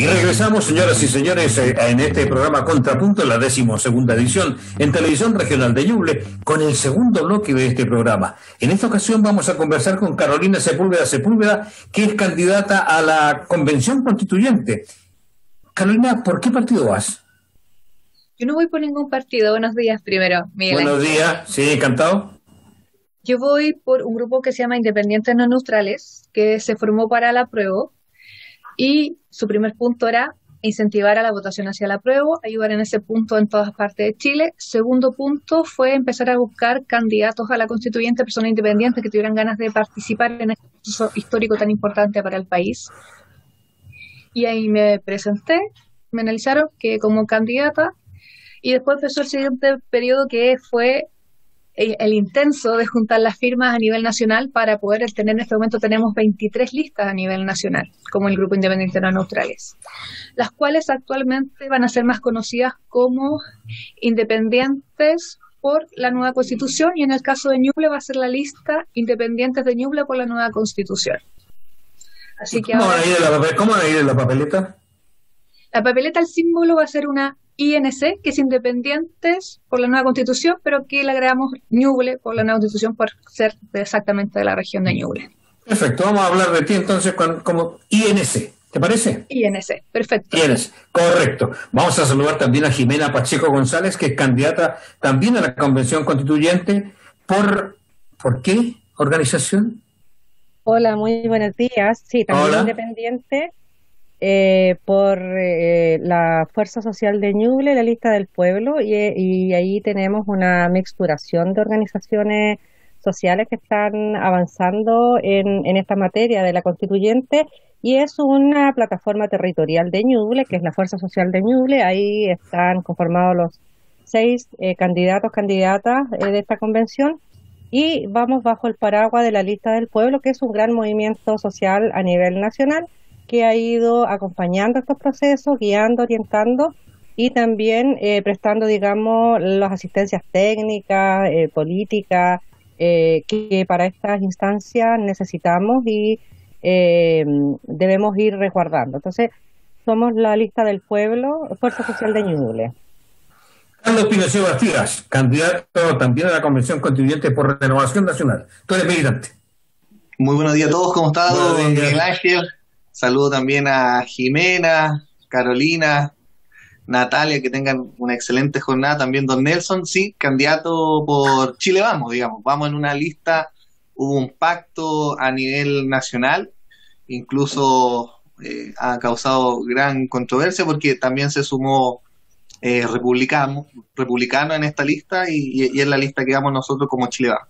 Y regresamos, señoras y señores, en este programa Contrapunto, en la 12ª edición, en Televisión Regional de Ñuble, con el segundo bloque de este programa. En esta ocasión vamos a conversar con Carolina Sepúlveda, que es candidata a la Convención Constituyente. Carolina, ¿por qué partido vas? Yo no voy por ningún partido. Buenos días primero, Miguel Buenos Ángel. días, sí, encantado. Yo voy por un grupo que se llama Independientes No Neutrales, que se formó para el apruebo, y su primer punto era incentivar a la votación hacia el apruebo, ayudar en ese punto en todas partes de Chile. Segundo punto fue empezar a buscar candidatos a la constituyente, personas independientes que tuvieran ganas de participar en este proceso histórico tan importante para el país. Y ahí me presenté, me analizaron que como candidata, y después empezó el siguiente periodo, que fue el intenso de juntar las firmas a nivel nacional para poder tener. En este momento tenemos 23 listas a nivel nacional, como el Grupo Independiente No Neutrales, las cuales actualmente van a ser más conocidas como Independientes por la Nueva Constitución, y en el caso de Ñuble va a ser la lista Independientes de Ñuble por la Nueva Constitución. Así que ¿Cómo van ahora, a ir en la papeleta? la papeleta, el símbolo va a ser una INC, que es Independientes por la Nueva Constitución, pero que le agregamos Ñuble por la Nueva Constitución por ser exactamente de la región de Ñuble. Perfecto, vamos a hablar de ti entonces como INC, ¿te parece? INC, perfecto. INC, correcto. Vamos a saludar también a Jimena Pacheco González, que es candidata también a la Convención Constituyente. ¿Por qué organización? Hola, muy buenos días. Sí, también Hola. independiente por la Fuerza Social de Ñuble, la Lista del Pueblo, y ahí tenemos una mixturación de organizaciones sociales que están avanzando en esta materia de la constituyente, y es una plataforma territorial de Ñuble, que es la Fuerza Social de Ñuble. Ahí están conformados los 6 candidatas de esta convención. Y vamos bajo el paraguas de la Lista del Pueblo, que es un gran movimiento social a nivel nacional que ha ido acompañando estos procesos, guiando, orientando y también prestando, digamos, las asistencias técnicas, políticas, que para estas instancias necesitamos y debemos ir resguardando. Entonces, somos la Lista del Pueblo, Fuerza Social de Ñuble. Carlos Pinochet Bastidas, candidato también a la Convención Constituyente por Renovación Nacional. Tú eres militante. Muy buenos días a todos, ¿cómo está Buenos don días. Miguel Ángel? Saludo también a Jimena, Carolina, Natalia, que tengan una excelente jornada. También don Nelson, sí, candidato por Chile Vamos, digamos. Vamos en una lista, hubo un pacto a nivel nacional, incluso ha causado gran controversia porque también se sumó republicano en esta lista y es la lista que vamos nosotros como Chile Vamos.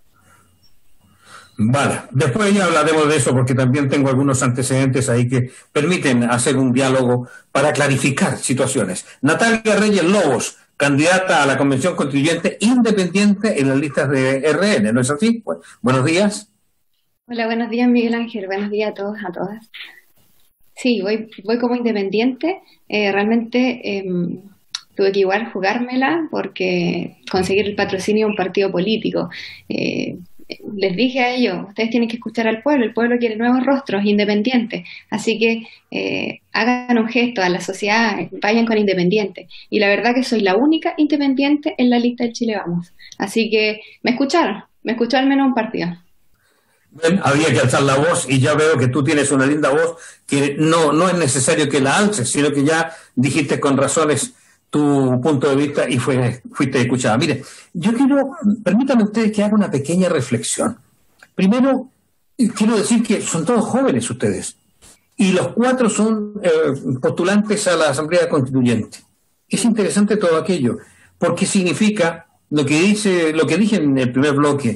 Vale, después ya hablaremos de eso porque también tengo algunos antecedentes ahí que permiten hacer un diálogo para clarificar situaciones. Natalia Reyes Lobos, candidata a la Convención Constituyente independiente en las listas de RN, ¿no es así? Bueno, buenos días. Hola, buenos días Miguel Ángel, buenos días a todos, a todas. Sí, voy como independiente. Realmente tuve que igual jugármela porque conseguir el patrocinio de un partido político. Les dije a ellos, ustedes tienen que escuchar al pueblo, el pueblo quiere nuevos rostros independientes, así que hagan un gesto a la sociedad, vayan con independiente. Y la verdad que soy la única independiente en la lista del Chile Vamos, así que me escucharon menos un partido. Bien, había que alzar la voz y ya veo que tú tienes una linda voz que no es necesario que la alces, sino que ya dijiste con razones tu punto de vista y fuiste escuchada. Mire, yo permítanme ustedes que haga una pequeña reflexión. Primero, quiero decir que son todos jóvenes ustedes y los 4 son postulantes a la Asamblea Constituyente. Es interesante todo aquello, porque significa lo que dije en el primer bloque,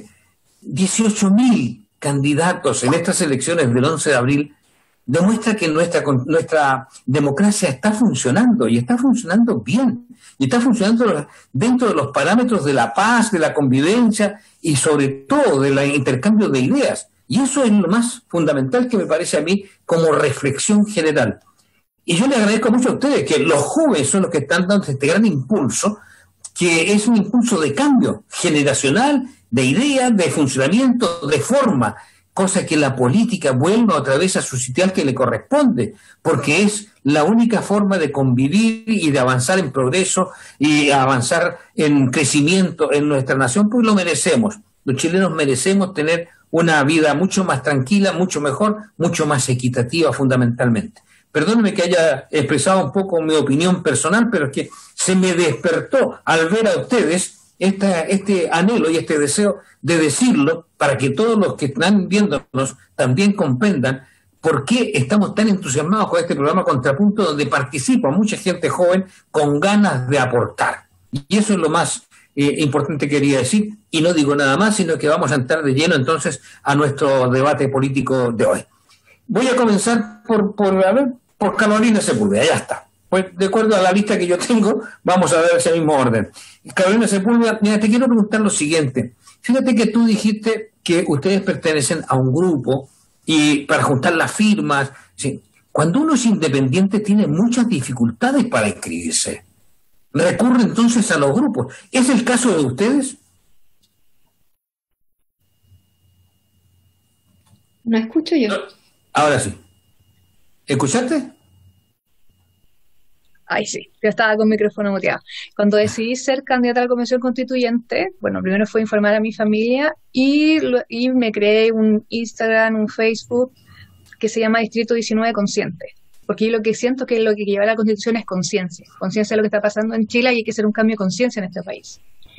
18.000 candidatos en estas elecciones del 11 de abril, demuestra que nuestra democracia está funcionando y está funcionando bien y está funcionando dentro de los parámetros de la paz, de la convivencia y sobre todo del intercambio de ideas. Y eso es lo más fundamental que me parece a mí como reflexión general. Y yo le agradezco mucho a ustedes que los jóvenes son los que están dando este gran impulso, que es un impulso de cambio generacional, de ideas, de funcionamiento, de forma, cosa que la política vuelva otra vez a su sitial que le corresponde, porque es la única forma de convivir y de avanzar en progreso y avanzar en crecimiento en nuestra nación, pues lo merecemos. Los chilenos merecemos tener una vida mucho más tranquila, mucho mejor, mucho más equitativa fundamentalmente. Perdóneme que haya expresado un poco mi opinión personal, pero es que se me despertó al ver a ustedes este anhelo y este deseo de decirlo para que todos los que están viéndonos también comprendan por qué estamos tan entusiasmados con este programa Contrapunto, donde participa mucha gente joven con ganas de aportar. Y eso es lo más importante que quería decir, y no digo nada más, sino que vamos a entrar de lleno entonces a nuestro debate político de hoy. Voy a comenzar por Carolina Sepúlveda, ya está. Pues de acuerdo a la lista que yo tengo, vamos a ver ese mismo orden. Carolina Sepúlveda, mira, te quiero preguntar lo siguiente. Fíjate que tú dijiste que ustedes pertenecen a un grupo y para juntar las firmas, ¿sí? Cuando uno es independiente tiene muchas dificultades para inscribirse. Recurre entonces a los grupos. ¿Es el caso de ustedes? No escucho yo. Ahora sí. ¿Escuchaste? Ay, sí, yo estaba con micrófono muteado. Cuando decidí ser candidata a la Convención Constituyente, bueno, primero fue informar a mi familia y me creé un Instagram, un Facebook que se llama Distrito 19 Consciente. Porque yo lo que siento que lo que lleva a la Constitución es conciencia. Conciencia de lo que está pasando en Chile y hay que hacer un cambio de conciencia en este país.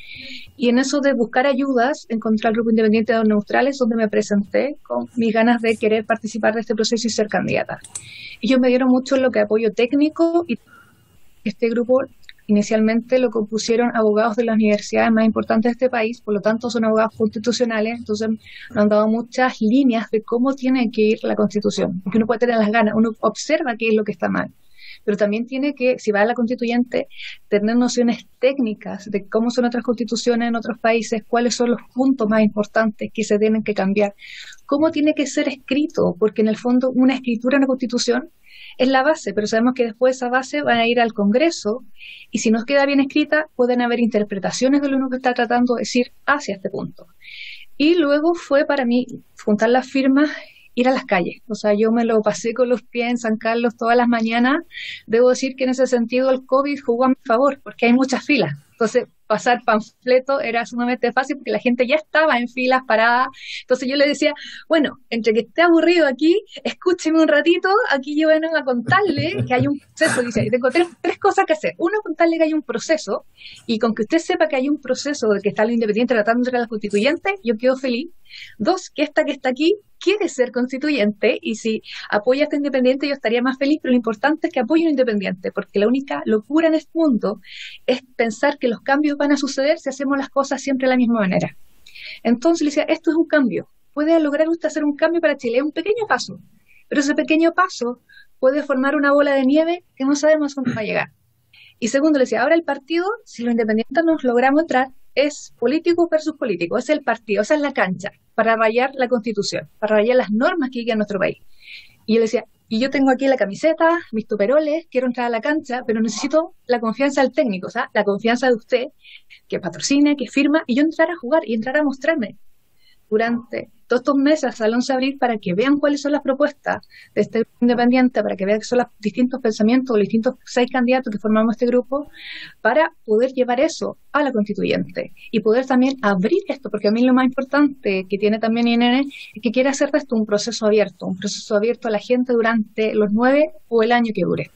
Y en eso de buscar ayudas, encontré al Grupo Independiente de los Neutrales, donde me presenté con mis ganas de querer participar de este proceso y ser candidata. Ellos me dieron mucho lo que apoyo técnico y este grupo inicialmente lo compusieron abogados de las universidades más importantes de este país, por lo tanto son abogados constitucionales, entonces nos han dado muchas líneas de cómo tiene que ir la Constitución, porque uno puede tener las ganas, uno observa qué es lo que está mal, pero también tiene que, si va a la Constituyente, tener nociones técnicas de cómo son otras constituciones en otros países, cuáles son los puntos más importantes que se tienen que cambiar, cómo tiene que ser escrito, porque en el fondo una escritura en la Constitución es la base, pero sabemos que después esa base va a ir al Congreso y si no queda bien escrita pueden haber interpretaciones de lo que está tratando de decir hacia este punto. Y luego fue para mí juntar las firmas, ir a las calles. O sea, yo me lo pasé con los pies en San Carlos todas las mañanas. Debo decir que en ese sentido el COVID jugó a mi favor porque hay muchas filas. Entonces, pasar panfleto era sumamente fácil porque la gente ya estaba en filas paradas. Entonces yo le decía, bueno, entre que esté aburrido aquí, escúcheme un ratito, aquí yo vengo a contarle que hay un proceso. Dice, tengo tres cosas que hacer. Uno, contarle que hay un proceso, y con que usted sepa que hay un proceso de que está lo independiente tratando de ser la constituyente, yo quedo feliz. Dos, que esta que está aquí quiere ser constituyente, y si apoya a este independiente yo estaría más feliz, pero lo importante es que apoye a un independiente, porque la única locura en este mundo es pensar que los cambios van a suceder si hacemos las cosas siempre de la misma manera. Entonces le decía, esto es un cambio, puede lograr usted hacer un cambio para Chile, es un pequeño paso, pero ese pequeño paso puede formar una bola de nieve que no sabemos dónde va a llegar. Y segundo, le decía, ahora el partido, si los independientes nos logramos entrar, es político versus político, es el partido, esa es la cancha, para rayar la Constitución, para rayar las normas que hay en nuestro país. Y yo le decía, y yo tengo aquí la camiseta, mis tuperoles, quiero entrar a la cancha, pero necesito la confianza del técnico, o sea, la confianza de usted, que patrocine, que firma, y yo entrar a jugar y entrar a mostrarme durante todos estos meses hasta el 11 de abril para que vean cuáles son las propuestas de este grupo independiente, para que vean que son los distintos pensamientos, los distintos 6 candidatos que formamos este grupo, para poder llevar eso a la constituyente y poder también abrir esto, porque a mí lo más importante que tiene también INN es que quiere hacer de esto un proceso abierto a la gente durante los 9 o el año que dure.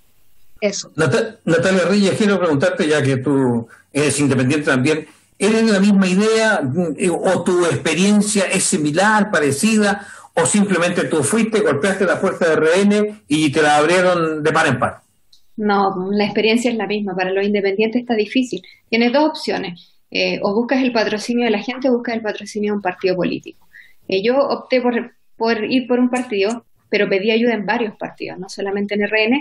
Eso. Natalia Reyes, quiero preguntarte, ya que tú eres independiente también, ¿eres de la misma idea o tu experiencia es similar, parecida, o simplemente tú fuiste, golpeaste la puerta de RN y te la abrieron de par en par? No, la experiencia es la misma. Para los independientes está difícil. Tienes dos opciones. O buscas el patrocinio de la gente o buscas el patrocinio de un partido político. Yo opté por ir por un partido, pero pedí ayuda en varios partidos, no solamente en RN,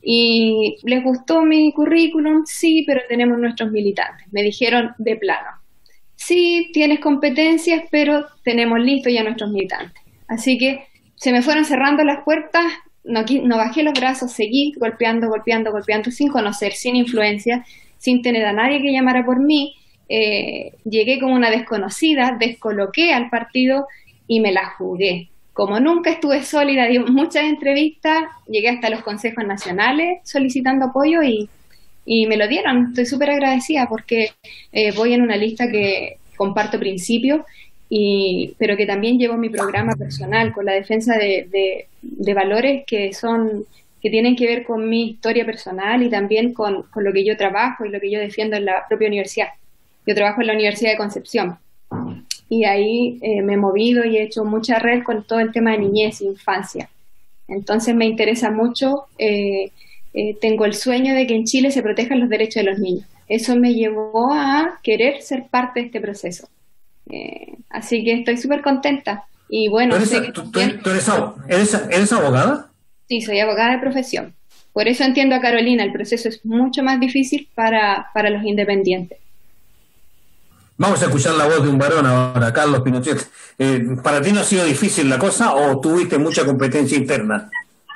y les gustó mi currículum, sí, pero tenemos nuestros militantes. Me dijeron de plano, sí, tienes competencias, pero tenemos listos ya nuestros militantes. Así que se me fueron cerrando las puertas, no bajé los brazos, seguí golpeando, sin conocer, sin influencia, sin tener a nadie que llamara por mí. Llegué como una desconocida, descoloqué al partido y me la jugué. Como nunca estuve sólida, di muchas entrevistas, llegué hasta los consejos nacionales solicitando apoyo y me lo dieron. Estoy súper agradecida porque voy en una lista que comparto principios, pero que también llevo mi programa personal con la defensa de valores que tienen que ver con mi historia personal y también con lo que yo trabajo y lo que yo defiendo en la propia universidad. Yo trabajo en la Universidad de Concepción y ahí me he movido y he hecho mucha red con todo el tema de niñez e infancia. Entonces me interesa mucho, tengo el sueño de que en Chile se protejan los derechos de los niños. Eso me llevó a querer ser parte de este proceso. Así que estoy súper contenta. Y bueno, ¿Eres abogada? Sí, soy abogada de profesión. Por eso entiendo a Carolina, el proceso es mucho más difícil para los independientes. Vamos a escuchar la voz de un varón ahora, Carlos Pinochet. ¿Para ti no ha sido difícil la cosa o tuviste mucha competencia interna?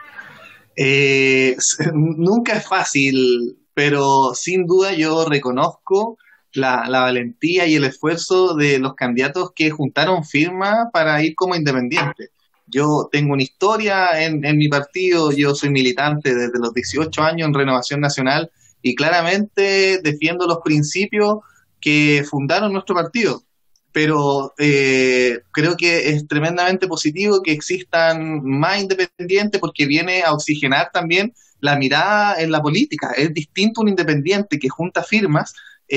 Nunca es fácil, pero sin duda yo reconozco la valentía y el esfuerzo de los candidatos que juntaron firmas para ir como independientes. Yo tengo una historia en mi partido, yo soy militante desde los 18 años en Renovación Nacional y claramente defiendo los principios que fundaron nuestro partido. Pero creo que es tremendamente positivo que existan más independientes porque viene a oxigenar también la mirada en la política. Es distinto un independiente que junta firmas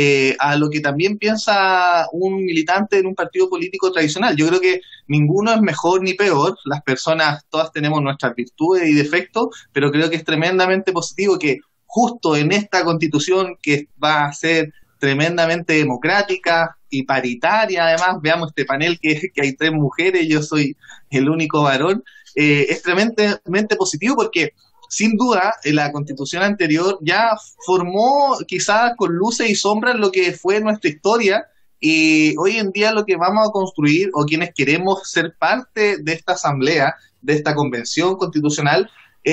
a lo que también piensa un militante en un partido político tradicional. Yo creo que ninguno es mejor ni peor, las personas todas tenemos nuestras virtudes y defectos, pero creo que es tremendamente positivo que justo en esta constitución que va a ser tremendamente democrática y paritaria, además, veamos este panel que hay 3 mujeres, yo soy el único varón, es tremendamente positivo porque sin duda, la constitución anterior ya formó quizás con luces y sombras lo que fue nuestra historia y hoy en día lo que vamos a construir o quienes queremos ser parte de esta asamblea, de esta convención constitucional,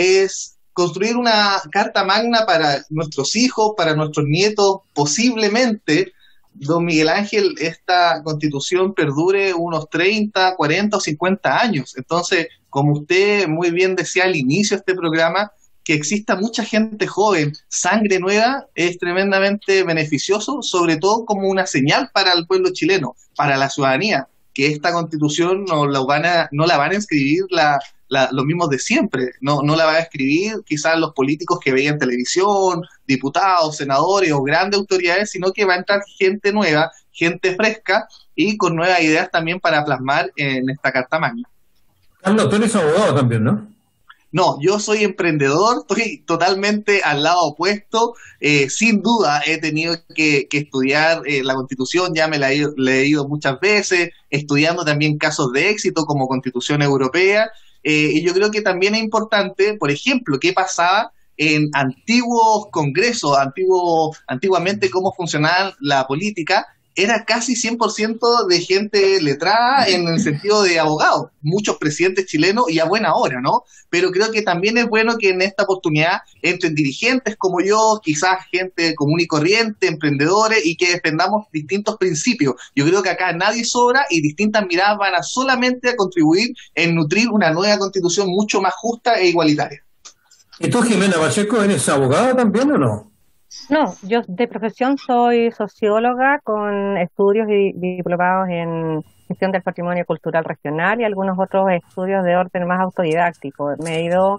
es construir una carta magna para nuestros hijos, para nuestros nietos, posiblemente, don Miguel Ángel, esta constitución perdure unos 30, 40 o 50 años. Entonces, como usted muy bien decía al inicio de este programa, que exista mucha gente joven, sangre nueva, es tremendamente beneficioso, sobre todo como una señal para el pueblo chileno, para la ciudadanía, que esta constitución no la van a escribir los mismos de siempre, no la van a escribir quizás los políticos que veían televisión, diputados, senadores o grandes autoridades, sino que va a entrar gente nueva, gente fresca y con nuevas ideas también para plasmar en esta Carta Magna. Carlos, tú eres abogado también, ¿no? No, yo soy emprendedor, estoy totalmente al lado opuesto. Sin duda he tenido que estudiar la Constitución, ya me la he leído muchas veces, estudiando también casos de éxito como Constitución Europea. Y yo creo que también es importante, por ejemplo, qué pasaba en antiguos congresos, antiguamente cómo funcionaba la política. Era casi 100% de gente letrada en el sentido de abogados, muchos presidentes chilenos y a buena hora, ¿no? Pero creo que también es bueno que en esta oportunidad entren dirigentes como yo, quizás gente común y corriente, emprendedores y que defendamos distintos principios. Yo creo que acá nadie sobra y distintas miradas van a solamente a contribuir en nutrir una nueva constitución mucho más justa e igualitaria. ¿Y tú, Jimena Pacheco, eres abogada también o no? No, yo de profesión soy socióloga con estudios y diplomados en gestión del patrimonio cultural regional y algunos otros estudios de orden más autodidáctico. Me he ido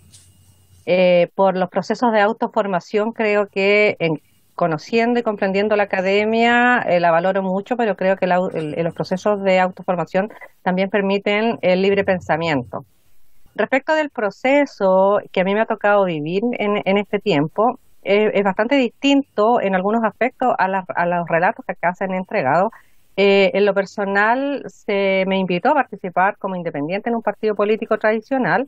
por los procesos de autoformación, creo que conociendo y comprendiendo la academia la valoro mucho, pero creo que los procesos de autoformación también permiten el libre pensamiento. Respecto del proceso que a mí me ha tocado vivir en este tiempo, es bastante distinto en algunos aspectos a los relatos que acá se han entregado. En lo personal, se me invitó a participar como independiente en un partido político tradicional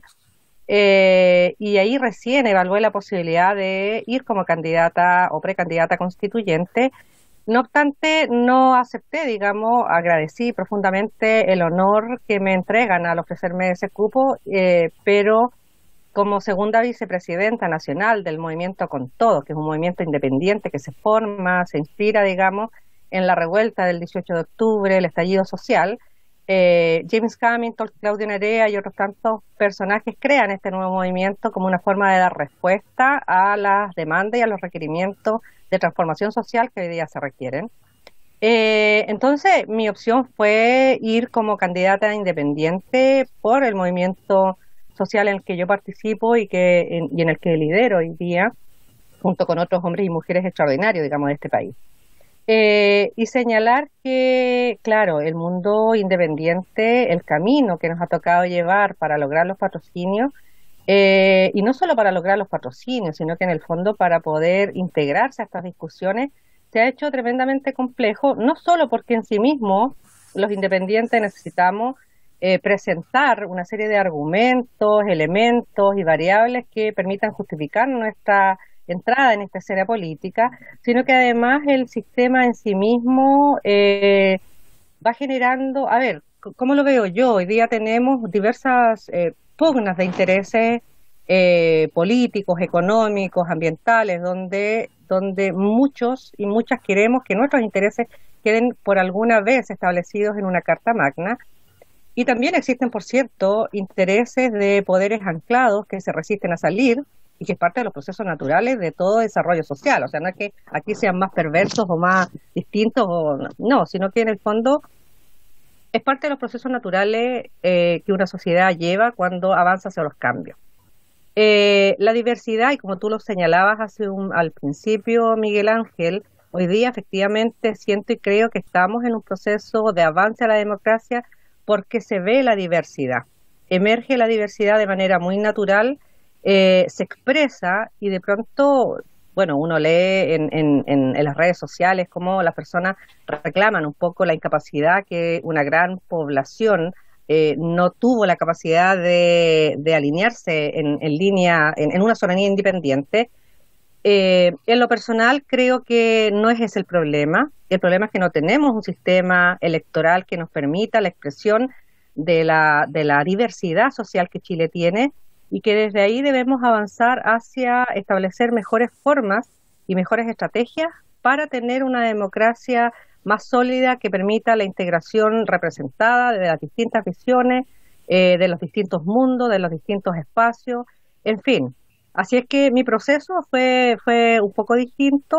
y ahí recién evalué la posibilidad de ir como candidata o precandidata constituyente. No obstante, no acepté, digamos, agradecí profundamente el honor que me entregan al ofrecerme ese cupo, pero como segunda vicepresidenta nacional del movimiento Con Todo, que es un movimiento independiente que se forma, se inspira, digamos, en la revuelta del 18 de octubre, el estallido social, James Hamilton, Claudio Nerea y otros tantos personajes crean este nuevo movimiento como una forma de dar respuesta a las demandas y a los requerimientos de transformación social que hoy día se requieren. Entonces, mi opción fue ir como candidata independiente por el movimiento social en el que yo participo y en el que lidero hoy día, junto con otros hombres y mujeres extraordinarios, digamos, de este país. Y señalar que, claro, el mundo independiente, el camino que nos ha tocado llevar para lograr los patrocinios, y no solo para lograr los patrocinios, sino que en el fondo para poder integrarse a estas discusiones, se ha hecho tremendamente complejo, no solo porque en sí mismo los independientes necesitamos presentar una serie de argumentos, elementos y variables que permitan justificar nuestra entrada en esta escena política, sino que además el sistema en sí mismo va generando, a ver, ¿cómo lo veo yo? Hoy día tenemos diversas pugnas de intereses políticos, económicos, ambientales, donde muchos y muchas queremos que nuestros intereses queden por alguna vez establecidos en una Carta Magna. Y también existen, por cierto, intereses de poderes anclados que se resisten a salir y que es parte de los procesos naturales de todo desarrollo social. O sea, no es que aquí sean más perversos o más distintos, no, sino que en el fondo es parte de los procesos naturales que una sociedad lleva cuando avanza hacia los cambios. La diversidad, y como tú lo señalabas al principio, Miguel Ángel, hoy día efectivamente siento y creo que estamos en un proceso de avance a la democracia porque se ve la diversidad, emerge la diversidad de manera muy natural, se expresa y de pronto, bueno, uno lee en las redes sociales cómo las personas reclaman un poco la incapacidad que una gran población no tuvo la capacidad de alinearse en línea, en una soberanía independiente. En lo personal creo que no es ese el problema es que no tenemos un sistema electoral que nos permita la expresión de la diversidad social que Chile tiene y que desde ahí debemos avanzar hacia establecer mejores formas y mejores estrategias para tener una democracia más sólida que permita la integración representada de las distintas visiones, de los distintos mundos, de los distintos espacios, en fin. Así es que mi proceso fue un poco distinto,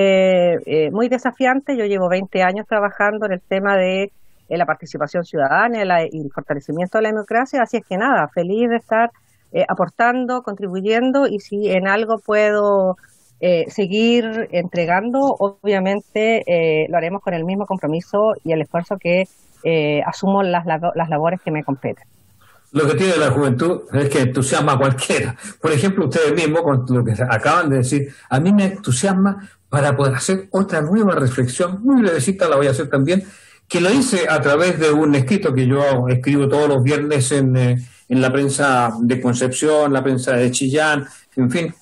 muy desafiante. Yo llevo 20 años trabajando en el tema de la participación ciudadana y el fortalecimiento de la democracia, así es que nada, feliz de estar aportando, contribuyendo, y si en algo puedo seguir entregando, obviamente lo haremos con el mismo compromiso y el esfuerzo que asumo las labores que me competen. Lo que tiene la juventud es que entusiasma a cualquiera. Por ejemplo, ustedes mismos, con lo que acaban de decir, a mí me entusiasma para poder hacer otra nueva reflexión, muy brevecita, la voy a hacer también, que lo hice a través de un escrito que yo escribo todos los viernes en la prensa de Concepción, la prensa de Chillán, en fin,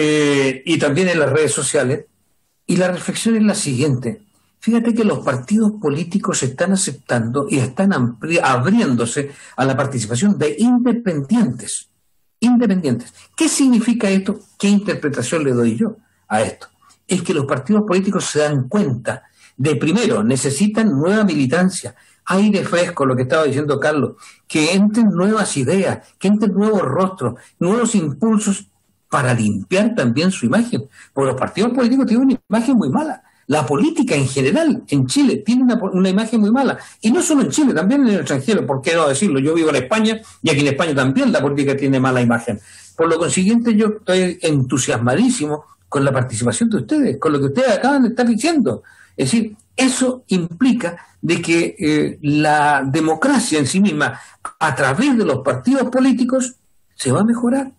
y también en las redes sociales. Y la reflexión es la siguiente. Fíjate que los partidos políticos están aceptando y están abriéndose a la participación de independientes. Independientes. ¿Qué significa esto? ¿Qué interpretación le doy yo a esto? Es que los partidos políticos se dan cuenta de, primero, necesitan nueva militancia, aire fresco, lo que estaba diciendo Carlos, que entren nuevas ideas, que entren nuevos rostros, nuevos impulsos para limpiar también su imagen. Porque los partidos políticos tienen una imagen muy mala. La política en general en Chile tiene una imagen muy mala. Y no solo en Chile, también en el extranjero. ¿Por qué no decirlo? Yo vivo en España y aquí en España también la política tiene mala imagen. Por lo consiguiente, yo estoy entusiasmadísimo con la participación de ustedes, con lo que ustedes acaban de estar diciendo. Es decir, eso implica de que la democracia en sí misma, a través de los partidos políticos, se va a mejorar.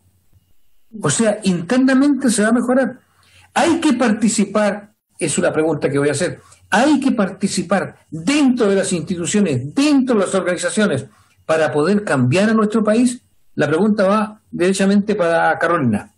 O sea, internamente se va a mejorar. Hay que participar, es una pregunta que voy a hacer, hay que participar dentro de las instituciones, dentro de las organizaciones, para poder cambiar a nuestro país. La pregunta va derechamente para Carolina.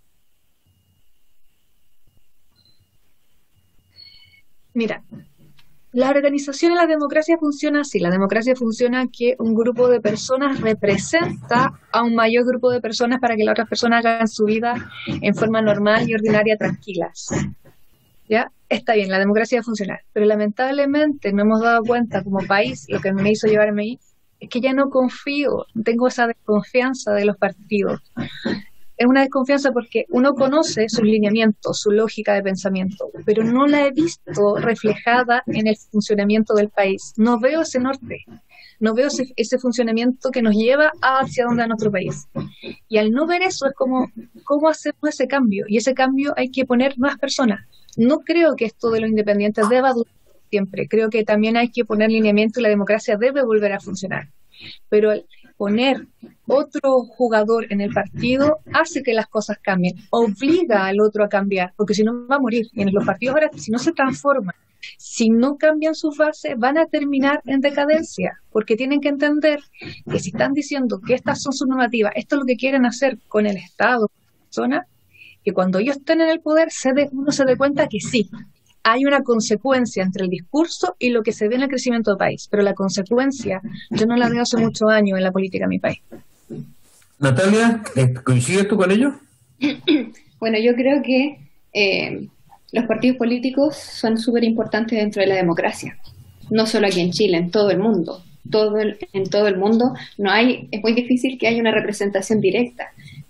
Mira, la organización en la democracia funciona así. La democracia funciona que un grupo de personas representa a un mayor grupo de personas para que las otras personas hagan su vida en forma normal y ordinaria, tranquilas. ¿ya? Está bien, la democracia va a funcionar, pero lamentablemente no hemos dado cuenta como país, lo que me hizo llevarme ahí, es que ya no confío, tengo esa desconfianza de los partidos. Es una desconfianza porque uno conoce sus lineamientos, su lógica de pensamiento, pero no la he visto reflejada en el funcionamiento del país. No veo ese norte, no veo ese funcionamiento que nos lleva hacia donde a nuestro país. Y al no ver eso es como, ¿cómo hacemos ese cambio? Y ese cambio hay que poner más personas. No creo que esto de los independientes deba durar siempre. Creo que también hay que poner lineamiento y la democracia debe volver a funcionar. Pero el poner otro jugador en el partido hace que las cosas cambien, obliga al otro a cambiar, porque si no va a morir. Y en los partidos ahora, si no se transforman, si no cambian sus bases, van a terminar en decadencia, porque tienen que entender que si están diciendo que estas son sus normativas, esto es lo que quieren hacer con el Estado, con la persona, que cuando ellos estén en el poder uno se dé cuenta que sí, hay una consecuencia entre el discurso y lo que se ve en el crecimiento del país, pero la consecuencia yo no la veo hace muchos años en la política de mi país. Natalia, ¿coincides tú con ello? Bueno, yo creo que los partidos políticos son súper importantes dentro de la democracia, no solo aquí en Chile, en todo el mundo. En todo el mundo es muy difícil que haya una representación directa.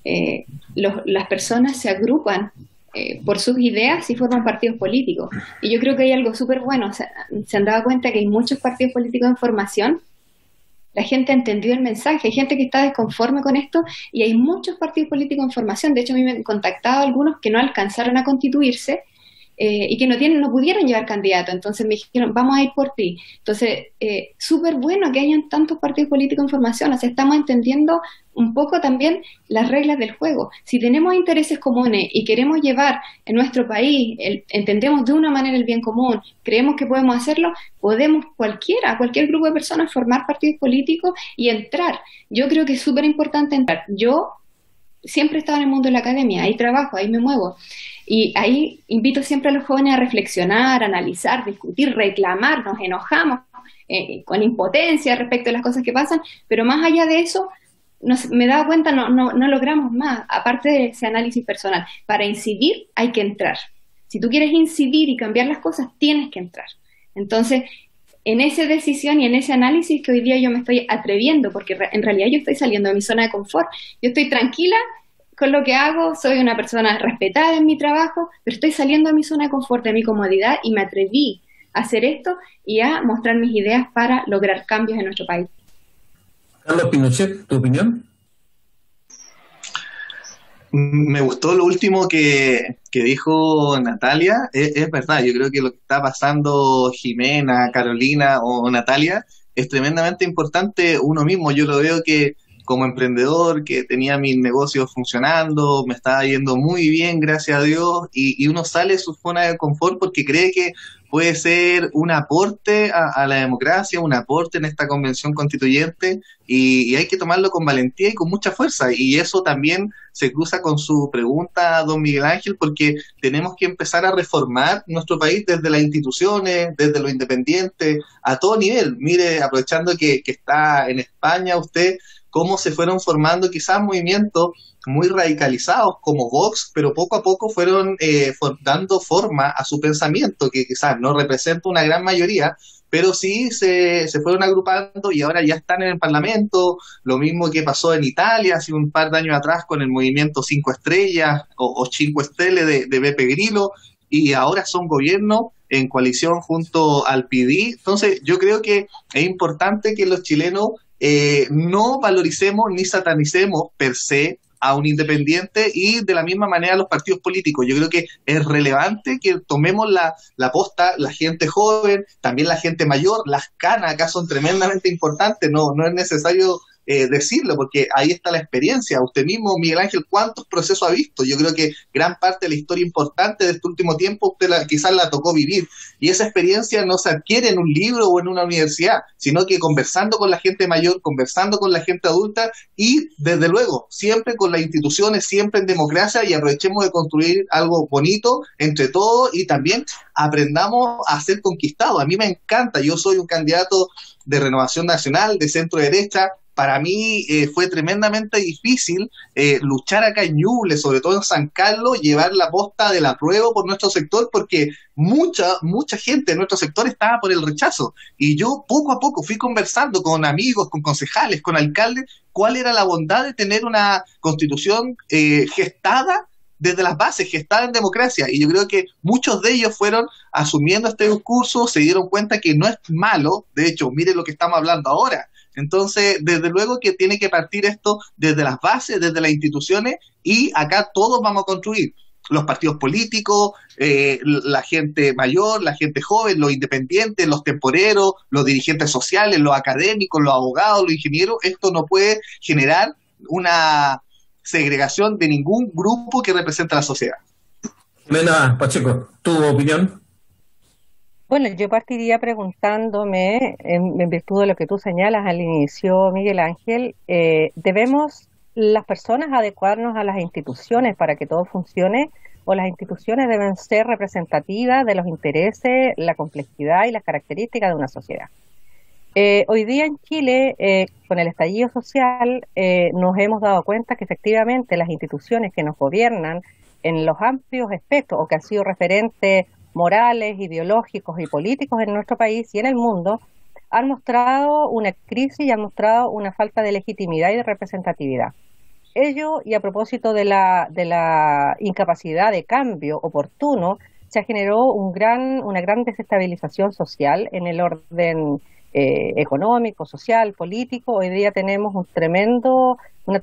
Las personas se agrupan por sus ideas y forman partidos políticos. Y yo creo que hay algo súper bueno. Se han dado cuenta que hay muchos partidos políticos en formación. La gente ha entendido el mensaje. Hay gente que está desconforme con esto y hay muchos partidos políticos en formación. De hecho, a mí me han contactado algunos que no alcanzaron a constituirse y que no pudieron llevar candidato. Entonces me dijeron, vamos a ir por ti. Entonces, súper bueno que hayan tantos partidos políticos en formación. O sea, estamos entendiendo un poco también las reglas del juego. Si tenemos intereses comunes y queremos llevar en nuestro país, entendemos de una manera el bien común, creemos que podemos hacerlo, podemos cualquier grupo de personas formar partidos políticos y entrar. Yo creo que es súper importante entrar. Yo siempre he estado en el mundo de la academia, ahí trabajo, ahí me muevo. Y ahí invito siempre a los jóvenes a reflexionar, analizar, discutir, reclamar, nos enojamos con impotencia respecto a las cosas que pasan, pero más allá de eso, me he dado cuenta, no logramos más, aparte de ese análisis personal. Para incidir hay que entrar. Si tú quieres incidir y cambiar las cosas, tienes que entrar. Entonces, en esa decisión y en ese análisis que hoy día yo me estoy atreviendo, porque en realidad yo estoy saliendo de mi zona de confort, yo estoy tranquila con lo que hago, soy una persona respetada en mi trabajo, pero estoy saliendo de mi zona de confort, de mi comodidad, y me atreví a hacer esto y a mostrar mis ideas para lograr cambios en nuestro país. Carlos Pinochet, ¿tu opinión? Me gustó lo último que dijo Natalia. Es verdad, yo creo que lo que está pasando Jimena, Carolina o Natalia es tremendamente importante uno mismo. Yo lo veo que como emprendedor, que tenía mis negocios funcionando, me estaba yendo muy bien, gracias a Dios, y uno sale de su zona de confort porque cree que puede ser un aporte a la democracia, un aporte en esta convención constituyente, y hay que tomarlo con valentía y con mucha fuerza, y eso también se cruza con su pregunta, don Miguel Ángel, porque tenemos que empezar a reformar nuestro país desde las instituciones, desde lo independiente, a todo nivel. Mire, aprovechando que está en España usted, cómo se fueron formando quizás movimientos muy radicalizados como Vox, pero poco a poco fueron dando forma a su pensamiento, que quizás no representa una gran mayoría, pero sí se fueron agrupando y ahora ya están en el Parlamento. Lo mismo que pasó en Italia hace un par de años atrás con el movimiento 5 Estrellas o 5 Stelle de Beppe Grillo, y ahora son gobierno en coalición junto al PD. Entonces yo creo que es importante que los chilenos no valoricemos ni satanicemos per se a un independiente, y de la misma manera los partidos políticos. Yo creo que es relevante que tomemos la posta, la gente joven, también la gente mayor. Las canas acá son tremendamente importantes, no es necesario decirlo, porque ahí está la experiencia. Usted mismo, Miguel Ángel, ¿cuántos procesos ha visto? Yo creo que gran parte de la historia importante de este último tiempo usted quizás la tocó vivir, y esa experiencia no se adquiere en un libro o en una universidad, sino que conversando con la gente mayor, conversando con la gente adulta, y desde luego siempre con las instituciones, siempre en democracia, y aprovechemos de construir algo bonito entre todos, y también aprendamos a ser conquistados. A mí me encanta, yo soy un candidato de Renovación Nacional, de centro derecha, para mí fue tremendamente difícil luchar acá en Ñuble, sobre todo en San Carlos, llevar la posta del apruebo por nuestro sector, porque mucha gente en nuestro sector estaba por el rechazo. Y yo poco a poco fui conversando con amigos, con concejales, con alcaldes, cuál era la bondad de tener una constitución gestada desde las bases, gestada en democracia. Y yo creo que muchos de ellos fueron asumiendo este discurso, se dieron cuenta que no es malo. De hecho, miren lo que estamos hablando ahora. Entonces, desde luego que tiene que partir esto desde las bases, desde las instituciones, y acá todos vamos a construir. Los partidos políticos, la gente mayor, la gente joven, los independientes, los temporeros, los dirigentes sociales, los académicos, los abogados, los ingenieros. Esto no puede generar una segregación de ningún grupo que represente a la sociedad. Jimena Pacheco, ¿tu opinión? Bueno, yo partiría preguntándome, en virtud de lo que tú señalas al inicio, Miguel Ángel, ¿debemos las personas adecuarnos a las instituciones para que todo funcione, o las instituciones deben ser representativas de los intereses, la complejidad y las características de una sociedad? Hoy día en Chile, con el estallido social, nos hemos dado cuenta que efectivamente las instituciones que nos gobiernan en los amplios espectros, o que han sido referentes morales, ideológicos y políticos en nuestro país y en el mundo, han mostrado una crisis y han mostrado una falta de legitimidad y de representatividad. Ello, y a propósito de la incapacidad de cambio oportuno, se generó una gran desestabilización social en el orden económico, social, político. Hoy día tenemos un tremendo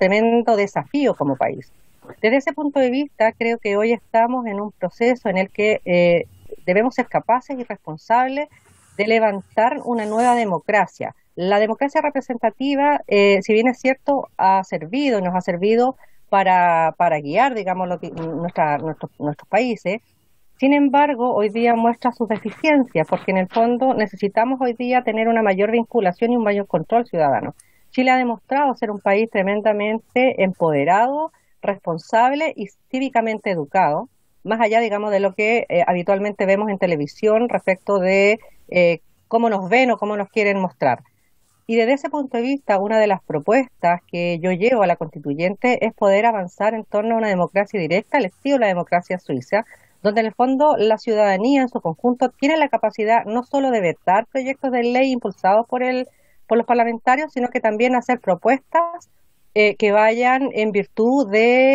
desafío como país. Desde ese punto de vista, creo que hoy estamos en un proceso en el que debemos ser capaces y responsables de levantar una nueva democracia. La democracia representativa, si bien es cierto, nos ha servido para guiar, digamos, nuestros países. Sin embargo, hoy día muestra sus deficiencias, porque en el fondo necesitamos hoy día tener una mayor vinculación y un mayor control ciudadano. Chile ha demostrado ser un país tremendamente empoderado, responsable y cívicamente educado, más allá, digamos, de lo que habitualmente vemos en televisión respecto de cómo nos ven o cómo nos quieren mostrar. Y desde ese punto de vista, una de las propuestas que yo llevo a la constituyente es poder avanzar en torno a una democracia directa, al estilo de la democracia suiza, donde en el fondo la ciudadanía en su conjunto tiene la capacidad no solo de vetar proyectos de ley impulsados por los parlamentarios, sino que también hacer propuestas que vayan en virtud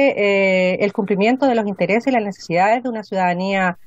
de el cumplimiento de los intereses y las necesidades de una ciudadanía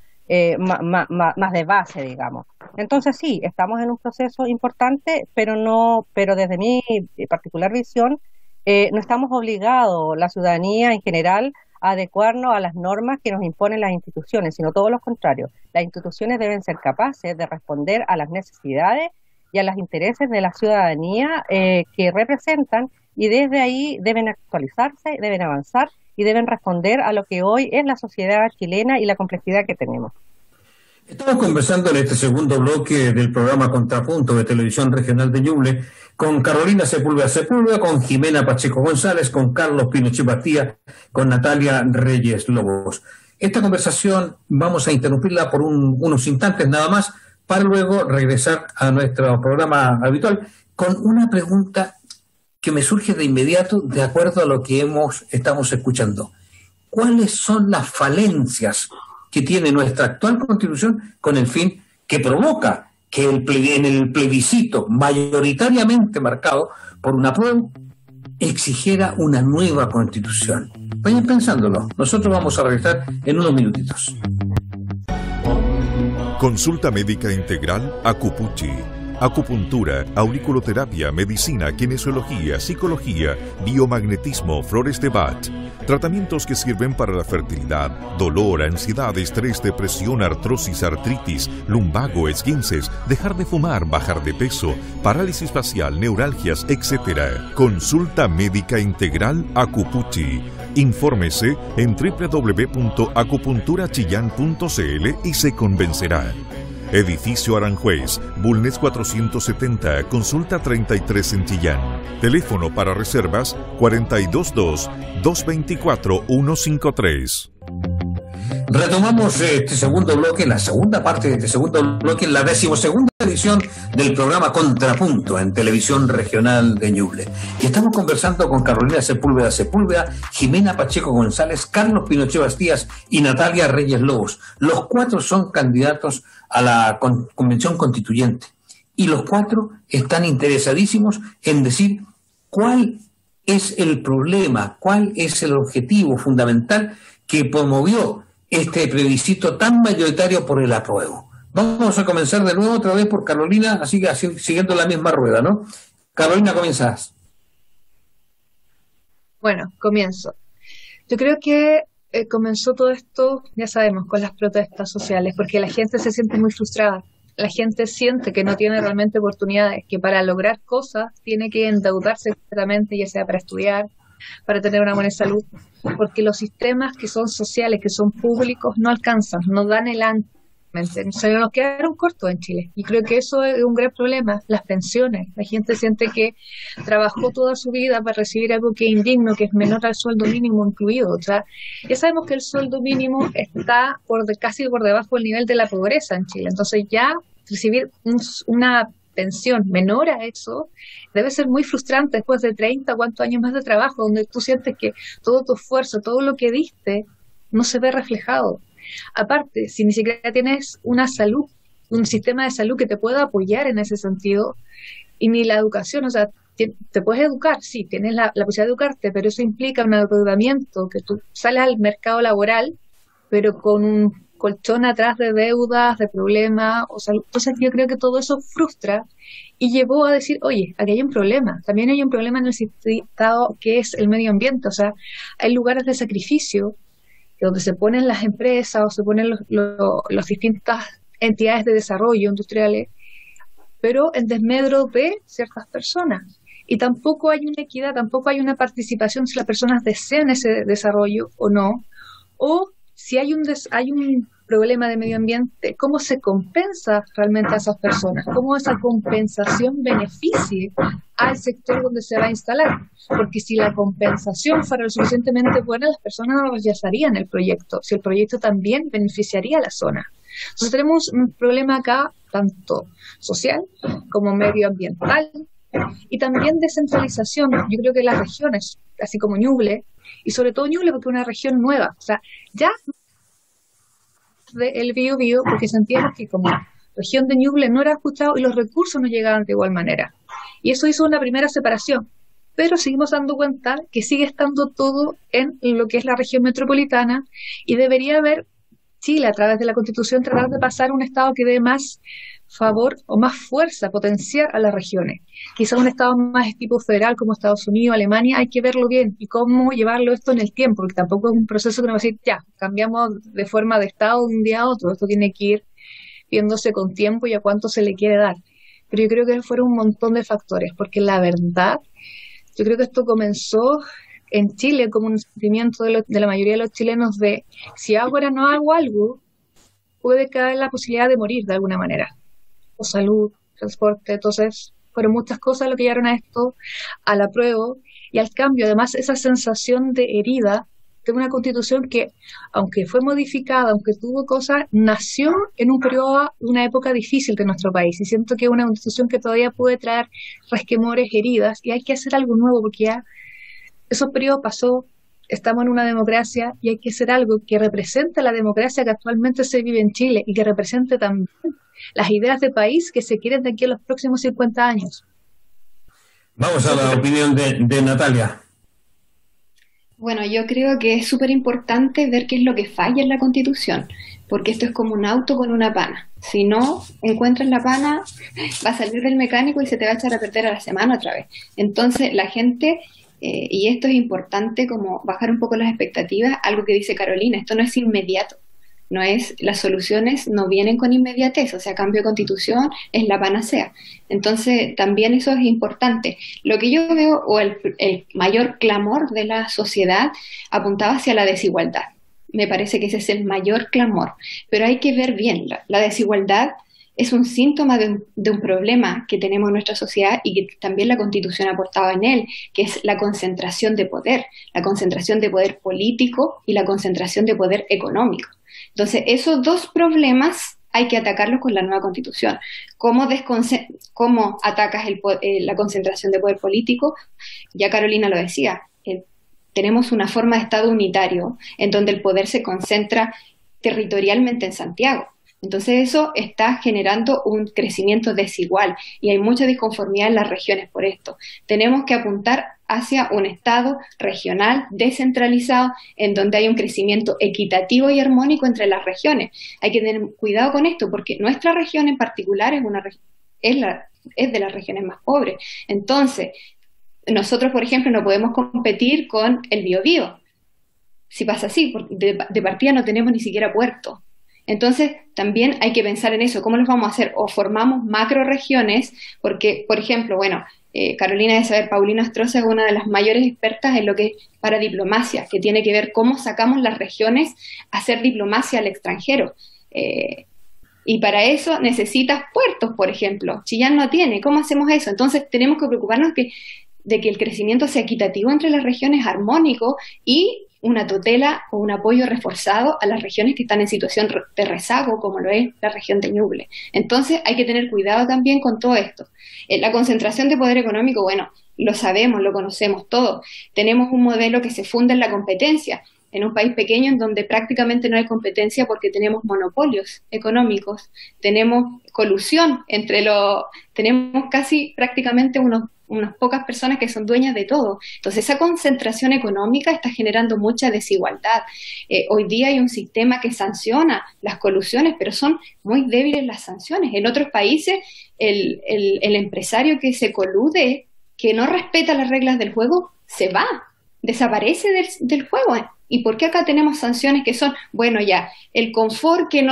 más de base, digamos. Entonces sí, estamos en un proceso importante, pero desde mi particular visión, no estamos obligados, la ciudadanía en general, a adecuarnos a las normas que nos imponen las instituciones, sino todo lo contrario. Las instituciones deben ser capaces de responder a las necesidades y a los intereses de la ciudadanía que representan, y desde ahí deben actualizarse, deben avanzar y deben responder a lo que hoy es la sociedad chilena y la complejidad que tenemos. Estamos conversando en este segundo bloque del programa Contrapunto de Televisión Regional de Ñuble con Carolina Sepúlveda, con Jimena Pacheco González, con Carlos Pinochet Bastía, con Natalia Reyes Lobos. Esta conversación vamos a interrumpirla por unos instantes nada más, para luego regresar a nuestro programa habitual con una pregunta que me surge de inmediato de acuerdo a lo que estamos escuchando. ¿Cuáles son las falencias que tiene nuestra actual Constitución con el fin que provoca que en el plebiscito mayoritariamente marcado por un apruebo exigiera una nueva Constitución? Vayan pensándolo. Nosotros vamos a regresar en unos minutitos. Consulta médica integral Acupuchi. Acupuntura, auriculoterapia, medicina, kinesiología, psicología, biomagnetismo, flores de Bach. Tratamientos que sirven para la fertilidad, dolor, ansiedad, estrés, depresión, artrosis, artritis, lumbago, esguinces, dejar de fumar, bajar de peso, parálisis facial, neuralgias, etc. Consulta médica integral Acupuchi. Infórmese en www.acupunturachillán.cl y se convencerá. Edificio Aranjuez, Bulnes 470, consulta 33 en Chillán. Teléfono para reservas 422-224-153. Retomamos este segundo bloque, la segunda parte de este segundo bloque, la 12ª edición del programa Contrapunto en Televisión Regional de Ñuble. Y estamos conversando con Carolina Sepúlveda, Jimena Pacheco González, Carlos Pinochet Bastías y Natalia Reyes Lobos. Los cuatro son candidatos a la Convención Constituyente. Y los cuatro están interesadísimos en decir cuál es el problema, cuál es el objetivo fundamental que promovió este plebiscito tan mayoritario por el apruebo. Vamos a comenzar de nuevo otra vez por Carolina, así siguiendo la misma rueda, ¿no? Carolina, comienzas. Bueno, comienzo. Yo creo que comenzó todo esto, ya sabemos, con las protestas sociales, porque la gente se siente muy frustrada. La gente siente que no tiene realmente oportunidades, que para lograr cosas tiene que endeudarse completamente, ya sea para estudiar, para tener una buena salud, porque los sistemas que son sociales, que son públicos, no alcanzan, no dan el ancho. Se nos quedaron cortos en Chile y creo que eso es un gran problema. Las pensiones, la gente siente que trabajó toda su vida para recibir algo que es indigno, que es menor al sueldo mínimo incluido. O sea, ya sabemos que el sueldo mínimo está casi por debajo del nivel de la pobreza en Chile, entonces ya recibir una pensión menor a eso debe ser muy frustrante después de 30 cuántos años más de trabajo, donde tú sientes que todo tu esfuerzo, todo lo que diste no se ve reflejado. Aparte, si ni siquiera tienes una salud, un sistema de salud que te pueda apoyar en ese sentido, y ni la educación, o sea, te puedes educar, sí, tienes la posibilidad de educarte, pero eso implica un endeudamiento, que tú sales al mercado laboral, pero con un colchón atrás de deudas, de problemas, o sea, entonces yo creo que todo eso frustra y llevó a decir, oye, aquí hay un problema, también hay un problema en el Estado que es el medio ambiente, o sea, hay lugares de sacrificio donde se ponen las empresas o se ponen las distintas entidades de desarrollo industriales, pero en desmedro de ciertas personas. Y tampoco hay una equidad, tampoco hay una participación si las personas desean ese desarrollo o no, o si hay un problema de medio ambiente, ¿cómo se compensa realmente a esas personas? ¿Cómo esa compensación beneficie al sector donde se va a instalar? Porque si la compensación fuera lo suficientemente buena, las personas no rechazarían el proyecto, si el proyecto también beneficiaría a la zona. Entonces tenemos un problema acá, tanto social como medioambiental, y también descentralización. Yo creo que las regiones, así como Ñuble, y sobre todo Ñuble porque es una región nueva, o sea, ya del Biobío, porque sentíamos que como región de Ñuble no era escuchado y los recursos no llegaban de igual manera. Y eso hizo una primera separación, pero seguimos dando cuenta que sigue estando todo en lo que es la región metropolitana y debería haber Chile, a través de la Constitución, tratar de pasar un Estado que dé más favor o más fuerza, potenciar a las regiones. Quizás un Estado más tipo federal como Estados Unidos, Alemania, hay que verlo bien y cómo llevarlo esto en el tiempo, porque tampoco es un proceso que nos va a decir, ya, cambiamos de forma de Estado de un día a otro. Esto tiene que ir viéndose con tiempo y a cuánto se le quiere dar. Pero yo creo que fueron un montón de factores, porque la verdad, yo creo que esto comenzó en Chile como un sentimiento de la mayoría de los chilenos de, si ahora no hago algo, puede caer la posibilidad de morir de alguna manera. O salud, transporte, entonces fueron muchas cosas lo que llevaron a esto, al apruebo y al cambio. Además, esa sensación de herida de una constitución que, aunque fue modificada, aunque tuvo cosas, nació en un periodo, una época difícil de nuestro país. Y siento que es una constitución que todavía puede traer resquemores, heridas, y hay que hacer algo nuevo porque ya esos periodos pasó, estamos en una democracia y hay que hacer algo que represente la democracia que actualmente se vive en Chile y que represente también las ideas de país que se quieren de aquí a los próximos 50 años. Vamos a la opinión de Natalia. Bueno, yo creo que es súper importante ver qué es lo que falla en la Constitución, porque esto es como un auto con una pana. Si no encuentras la pana, va a salir del mecánico y se te va a echar a perder a la semana otra vez. Entonces, la gente... y esto es importante como bajar un poco las expectativas, algo que dice Carolina, esto no es inmediato, no es, las soluciones no vienen con inmediatez, o sea, cambio de constitución es la panacea. Entonces, también eso es importante. Lo que yo veo, o el mayor clamor de la sociedad apuntaba hacia la desigualdad. Me parece que ese es el mayor clamor, pero hay que ver bien, la desigualdad es un síntoma de un problema que tenemos en nuestra sociedad y que también la Constitución ha aportado en él, que es la concentración de poder político y la concentración de poder económico. Entonces, esos dos problemas hay que atacarlos con la nueva Constitución. ¿Cómo atacas la concentración de poder político? Ya Carolina lo decía, tenemos una forma de Estado unitario en donde el poder se concentra territorialmente en Santiago. Entonces eso está generando un crecimiento desigual y hay mucha disconformidad en las regiones por esto. Tenemos que apuntar hacia un Estado regional descentralizado en donde hay un crecimiento equitativo y armónico entre las regiones. Hay que tener cuidado con esto porque nuestra región en particular es de las regiones más pobres. Entonces, nosotros, por ejemplo, no podemos competir con el Biobío. Si pasa así, porque de partida no tenemos ni siquiera puerto. Entonces, también hay que pensar en eso, ¿cómo los vamos a hacer? O formamos macroregiones, porque, por ejemplo, Carolina debe saber, Paulina Astroza es una de las mayores expertas en lo que es para diplomacia, que tiene que ver cómo sacamos las regiones a hacer diplomacia al extranjero. Y para eso necesitas puertos, por ejemplo. Chillán no tiene, ¿cómo hacemos eso? Entonces, tenemos que preocuparnos de que el crecimiento sea equitativo entre las regiones, armónico, y una tutela o un apoyo reforzado a las regiones que están en situación de rezago, como lo es la región de Ñuble. Entonces hay que tener cuidado también con todo esto. La concentración de poder económico, lo sabemos, lo conocemos todos. Tenemos un modelo que se funda en la competencia, en un país pequeño en donde prácticamente no hay competencia porque tenemos monopolios económicos, tenemos colusión tenemos casi prácticamente unas pocas personas que son dueñas de todo. Entonces esa concentración económica está generando mucha desigualdad. Hoy día hay un sistema que sanciona las colusiones, pero son muy débiles las sanciones. En otros países el empresario que se colude, que no respeta las reglas del juego, se va, desaparece del juego. ¿Y por qué acá tenemos sanciones que son, el confort que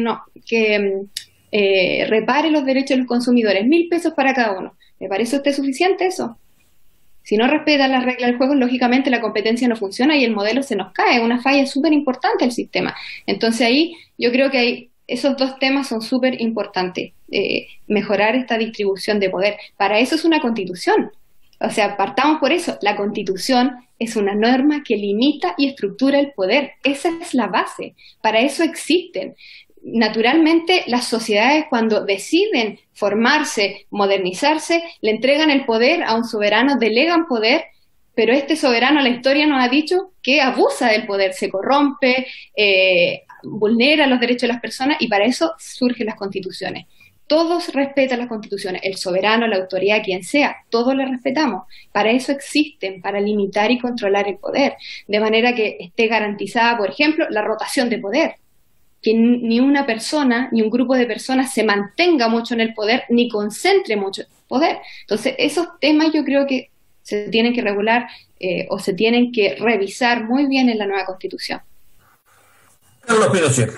repare los derechos de los consumidores, 1.000 pesos para cada uno? ¿Me parece a usted suficiente eso? Si no respetan las reglas del juego, lógicamente la competencia no funciona y el modelo se nos cae, una falla súper importante del sistema. Entonces ahí yo creo que esos dos temas son súper importantes, mejorar esta distribución de poder. Para eso es una constitución. O sea, partamos por eso. La Constitución es una norma que limita y estructura el poder. Esa es la base. Para eso existen. Naturalmente, las sociedades cuando deciden formarse, modernizarse, le entregan el poder a un soberano, delegan poder, pero este soberano, la historia nos ha dicho que abusa del poder, se corrompe, vulnera los derechos de las personas y para eso surgen las constituciones. Todos respetan las constituciones, el soberano, la autoridad, quien sea, todos le respetamos. Para eso existen, para limitar y controlar el poder, de manera que esté garantizada, por ejemplo, la rotación de poder. Que ni una persona, ni un grupo de personas se mantenga mucho en el poder, ni concentre mucho poder. Entonces, esos temas yo creo que se tienen que regular o se tienen que revisar muy bien en la nueva Constitución. Carlos Pinochet.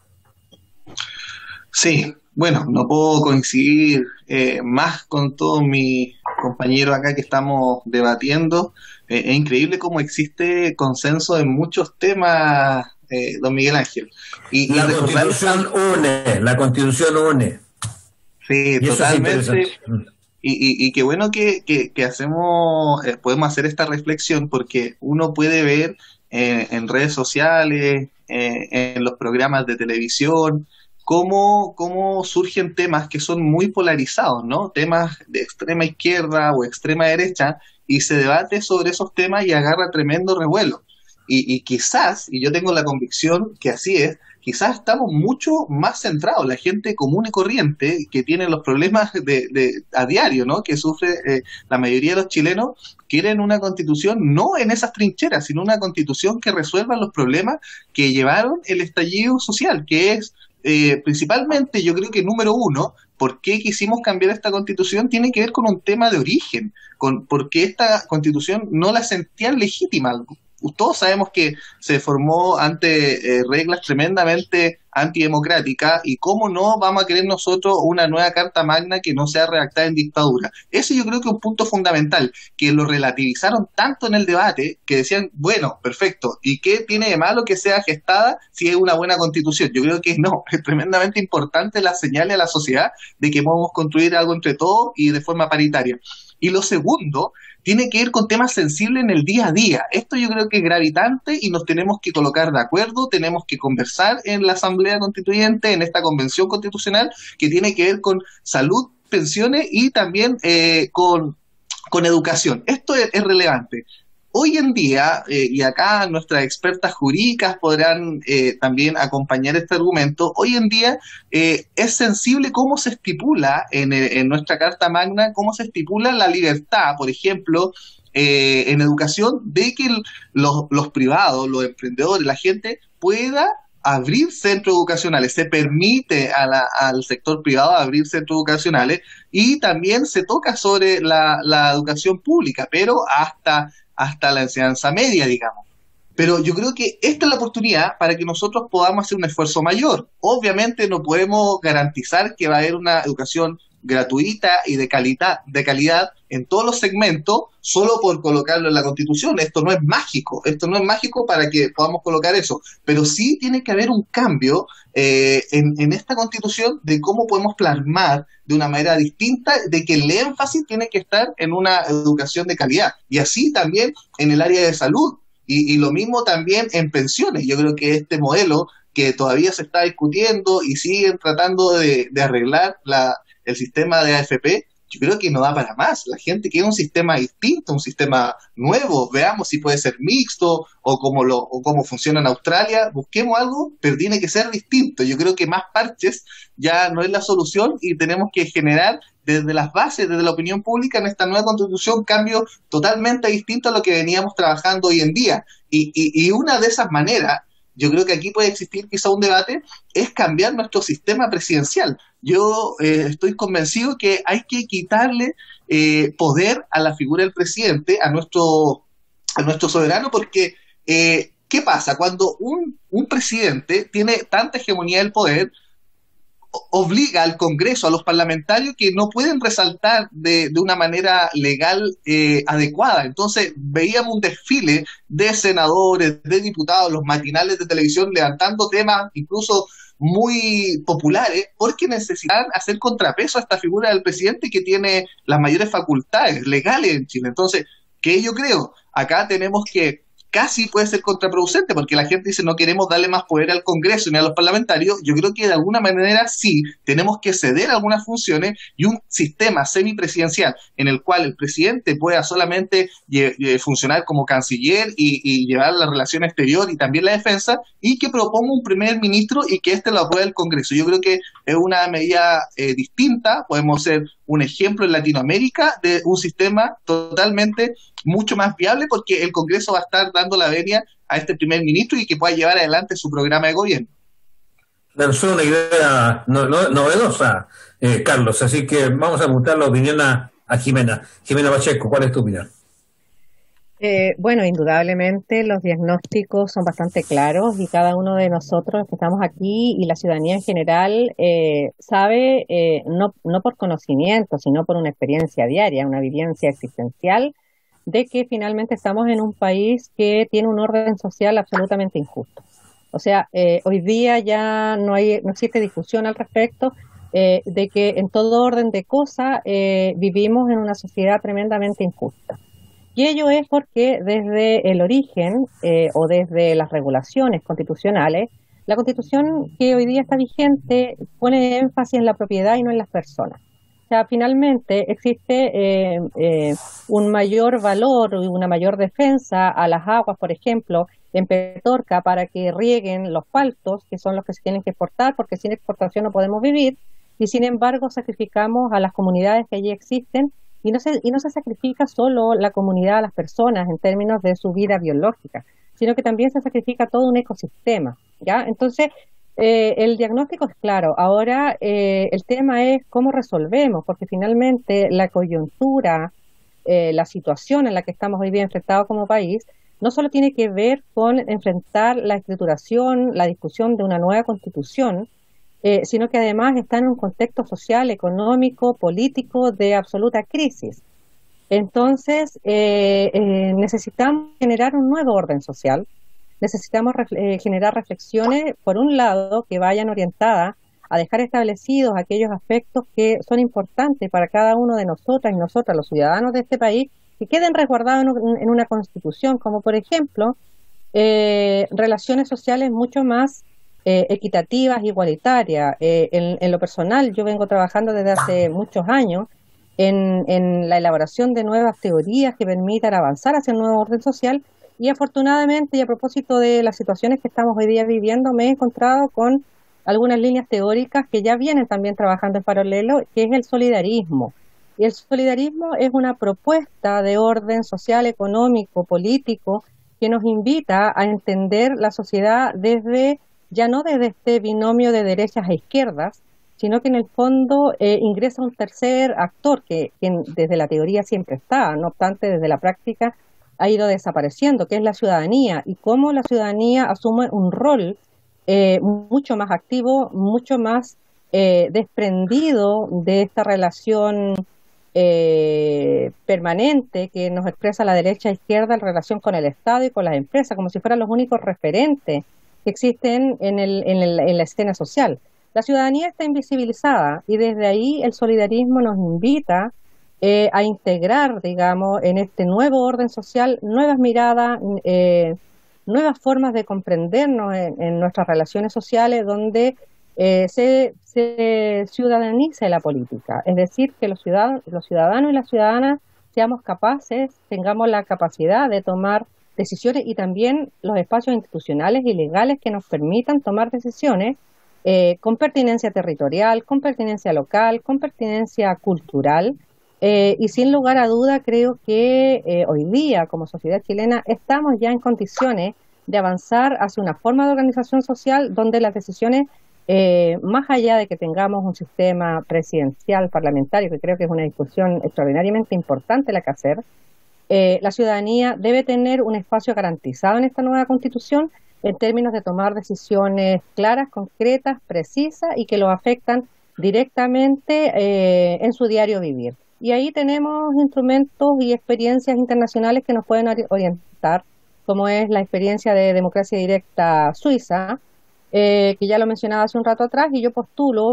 Sí, no puedo coincidir más con todos mis compañeros acá que estamos debatiendo. Es increíble cómo existe consenso en muchos temas, don Miguel Ángel. Y la Constitución une. Sí, y totalmente. Y qué bueno que podemos hacer esta reflexión porque uno puede ver en redes sociales, en los programas de televisión, cómo surgen temas que son muy polarizados, ¿no? Temas de extrema izquierda o extrema derecha, y se debate sobre esos temas y agarra tremendo revuelo. Y quizás, y yo tengo la convicción que así es, quizás estamos mucho más centrados, la gente común y corriente que tiene los problemas a diario, ¿no? Que sufre la mayoría de los chilenos, quieren una constitución no en esas trincheras, sino una constitución que resuelva los problemas que llevaron el estallido social, que es principalmente, yo creo que número uno, por qué quisimos cambiar esta constitución tiene que ver con un tema de origen, porque esta constitución no la sentían legítima. Todos sabemos que se formó ante reglas tremendamente antidemocráticas y cómo no vamos a querer nosotros una nueva carta magna que no sea redactada en dictadura. Ese yo creo que es un punto fundamental, que lo relativizaron tanto en el debate que decían, perfecto, ¿y qué tiene de malo que sea gestada si es una buena constitución? Yo creo que no, es tremendamente importante la señal a la sociedad de que podemos construir algo entre todos y de forma paritaria. Y lo segundo tiene que ver con temas sensibles en el día a día. Esto yo creo que es gravitante y nos tenemos que colocar de acuerdo, tenemos que conversar en la asamblea Asamblea Constituyente, en esta Convención Constitucional, que tiene que ver con salud, pensiones y también con educación. Esto es relevante. Hoy en día, y acá nuestras expertas jurídicas podrán también acompañar este argumento, hoy en día es sensible cómo se estipula en nuestra Carta Magna, cómo se estipula la libertad, por ejemplo, en educación, de que los privados, los emprendedores, la gente pueda abrir centros educacionales, se permite al sector privado abrir centros educacionales, y también se toca sobre la educación pública, pero hasta la enseñanza media, digamos. Pero yo creo que esta es la oportunidad para que nosotros podamos hacer un esfuerzo mayor. Obviamente no podemos garantizar que va a haber una educación gratuita y de calidad en todos los segmentos solo por colocarlo en la Constitución. Esto no es mágico para que podamos colocar eso, pero sí tiene que haber un cambio en esta Constitución de cómo podemos plasmar de una manera distinta, de que el énfasis tiene que estar en una educación de calidad, y así también en el área de salud, y lo mismo también en pensiones. Yo creo que este modelo que todavía se está discutiendo y siguen tratando de arreglar el sistema de AFP, yo creo que no da para más. La gente quiere un sistema distinto, un sistema nuevo. Veamos si puede ser mixto o cómo funciona en Australia. Busquemos algo, pero tiene que ser distinto. Yo creo que más parches ya no es la solución, y tenemos que generar desde las bases, desde la opinión pública, en esta nueva Constitución, cambios totalmente distintos a lo que veníamos trabajando hoy en día. Y una de esas maneras, yo creo que aquí puede existir quizá un debate, es cambiar nuestro sistema presidencial. Yo estoy convencido que hay que quitarle poder a la figura del presidente, a nuestro soberano, porque ¿qué pasa? Cuando un presidente tiene tanta hegemonía del poder, obliga al Congreso, a los parlamentarios, que no pueden resaltar de una manera legal adecuada. Entonces veíamos un desfile de senadores, de diputados, los matinales de televisión levantando temas incluso muy populares, porque necesitan hacer contrapeso a esta figura del presidente, que tiene las mayores facultades legales en Chile. Entonces, ¿qué yo creo? Acá tenemos que casi puede ser contraproducente, porque la gente dice no queremos darle más poder al Congreso ni a los parlamentarios. Yo creo que de alguna manera sí tenemos que ceder algunas funciones, y un sistema semipresidencial en el cual el presidente pueda solamente funcionar como canciller y llevar la relación exterior y también la defensa, y que proponga un primer ministro y que éste lo apruebe el Congreso. Yo creo que es una medida distinta. Podemos ser un ejemplo en Latinoamérica de un sistema totalmente mucho más viable, porque el Congreso va a estar dando la venia a este primer ministro y que pueda llevar adelante su programa de gobierno. Lanzó una idea novedosa, Carlos, así que vamos a preguntar la opinión a Jimena. Jimena Pacheco, ¿cuál es tu opinión? Bueno, indudablemente los diagnósticos son bastante claros, y cada uno de nosotros que estamos aquí y la ciudadanía en general sabe, no por conocimiento, sino por una experiencia diaria, una vivencia existencial, de que finalmente estamos en un país que tiene un orden social absolutamente injusto. O sea, hoy día ya no existe discusión al respecto de que en todo orden de cosas vivimos en una sociedad tremendamente injusta. Y ello es porque desde el origen o desde las regulaciones constitucionales, la Constitución que hoy día está vigente pone énfasis en la propiedad y no en las personas. O sea, finalmente existe un mayor valor y una mayor defensa a las aguas, por ejemplo, en Petorca, para que rieguen los paltos, que son los que se tienen que exportar, porque sin exportación no podemos vivir, y sin embargo sacrificamos a las comunidades que allí existen, y no se sacrifica solo la comunidad a las personas en términos de su vida biológica, sino que también se sacrifica todo un ecosistema, ¿ya? Entonces, el diagnóstico es claro. Ahora el tema es cómo resolvemos, porque finalmente la coyuntura, la situación en la que estamos hoy día enfrentados como país, no solo tiene que ver con enfrentar la escrituración, la discusión de una nueva constitución, sino que además está en un contexto social, económico, político de absoluta crisis. Entonces necesitamos generar un nuevo orden social. Necesitamos generar reflexiones, por un lado, que vayan orientadas a dejar establecidos aquellos aspectos que son importantes para cada uno de nosotras y nosotras, los ciudadanos de este país, que queden resguardados en una constitución, como por ejemplo relaciones sociales mucho más equitativas, igualitarias. En lo personal, yo vengo trabajando desde hace muchos años en la elaboración de nuevas teorías que permitan avanzar hacia un nuevo orden social y afortunadamente, y a propósito de las situaciones que estamos hoy día viviendo, me he encontrado con algunas líneas teóricas que ya vienen también trabajando en paralelo, que es el solidarismo. Y el solidarismo es una propuesta de orden social, económico, político, que nos invita a entender la sociedad desde, ya no desde este binomio de derechas e izquierdas, sino que en el fondo ingresa un tercer actor que desde la teoría siempre está, no obstante desde la práctica ha ido desapareciendo, que es la ciudadanía, y cómo la ciudadanía asume un rol mucho más activo, mucho más desprendido de esta relación permanente que nos expresa la derecha e izquierda en relación con el Estado y con las empresas, como si fueran los únicos referentes que existen en la escena social. La ciudadanía está invisibilizada y desde ahí el solidarismo nos invita a integrar, digamos, en este nuevo orden social nuevas miradas, nuevas formas de comprendernos en nuestras relaciones sociales donde se ciudadanice la política, es decir, que los ciudadanos y las ciudadanas seamos capaces, tengamos la capacidad de tomar decisiones y también los espacios institucionales y legales que nos permitan tomar decisiones con pertinencia territorial, con pertinencia local, con pertinencia cultural, y sin lugar a duda creo que hoy día como sociedad chilena estamos ya en condiciones de avanzar hacia una forma de organización social donde las decisiones, más allá de que tengamos un sistema presidencial parlamentario, que creo que es una discusión extraordinariamente importante la que hacer, la ciudadanía debe tener un espacio garantizado en esta nueva constitución en términos de tomar decisiones claras, concretas, precisas y que lo afectan directamente en su diario vivir. Y ahí tenemos instrumentos y experiencias internacionales que nos pueden orientar, como es la experiencia de democracia directa suiza, que ya lo mencionaba hace un rato atrás, y yo postulo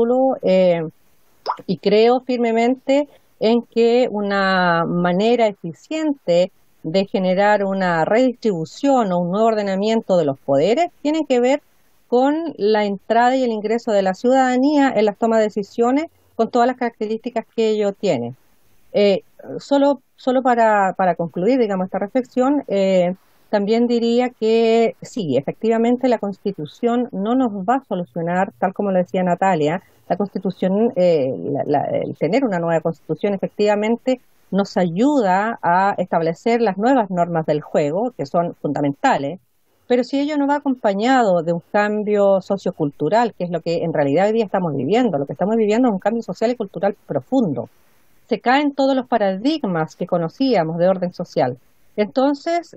y creo firmemente en que una manera eficiente de generar una redistribución o un nuevo ordenamiento de los poderes tiene que ver con la entrada y el ingreso de la ciudadanía en las tomas de decisiones con todas las características que ello tiene. Solo para concluir, digamos, esta reflexión, también diría que sí, efectivamente la Constitución no nos va a solucionar, tal como lo decía Natalia, la Constitución, el tener una nueva Constitución efectivamente nos ayuda a establecer las nuevas normas del juego, que son fundamentales, pero si ello no va acompañado de un cambio sociocultural, que es lo que en realidad hoy día estamos viviendo, lo que estamos viviendo es un cambio social y cultural profundo. Se caen todos los paradigmas que conocíamos de orden social. Entonces,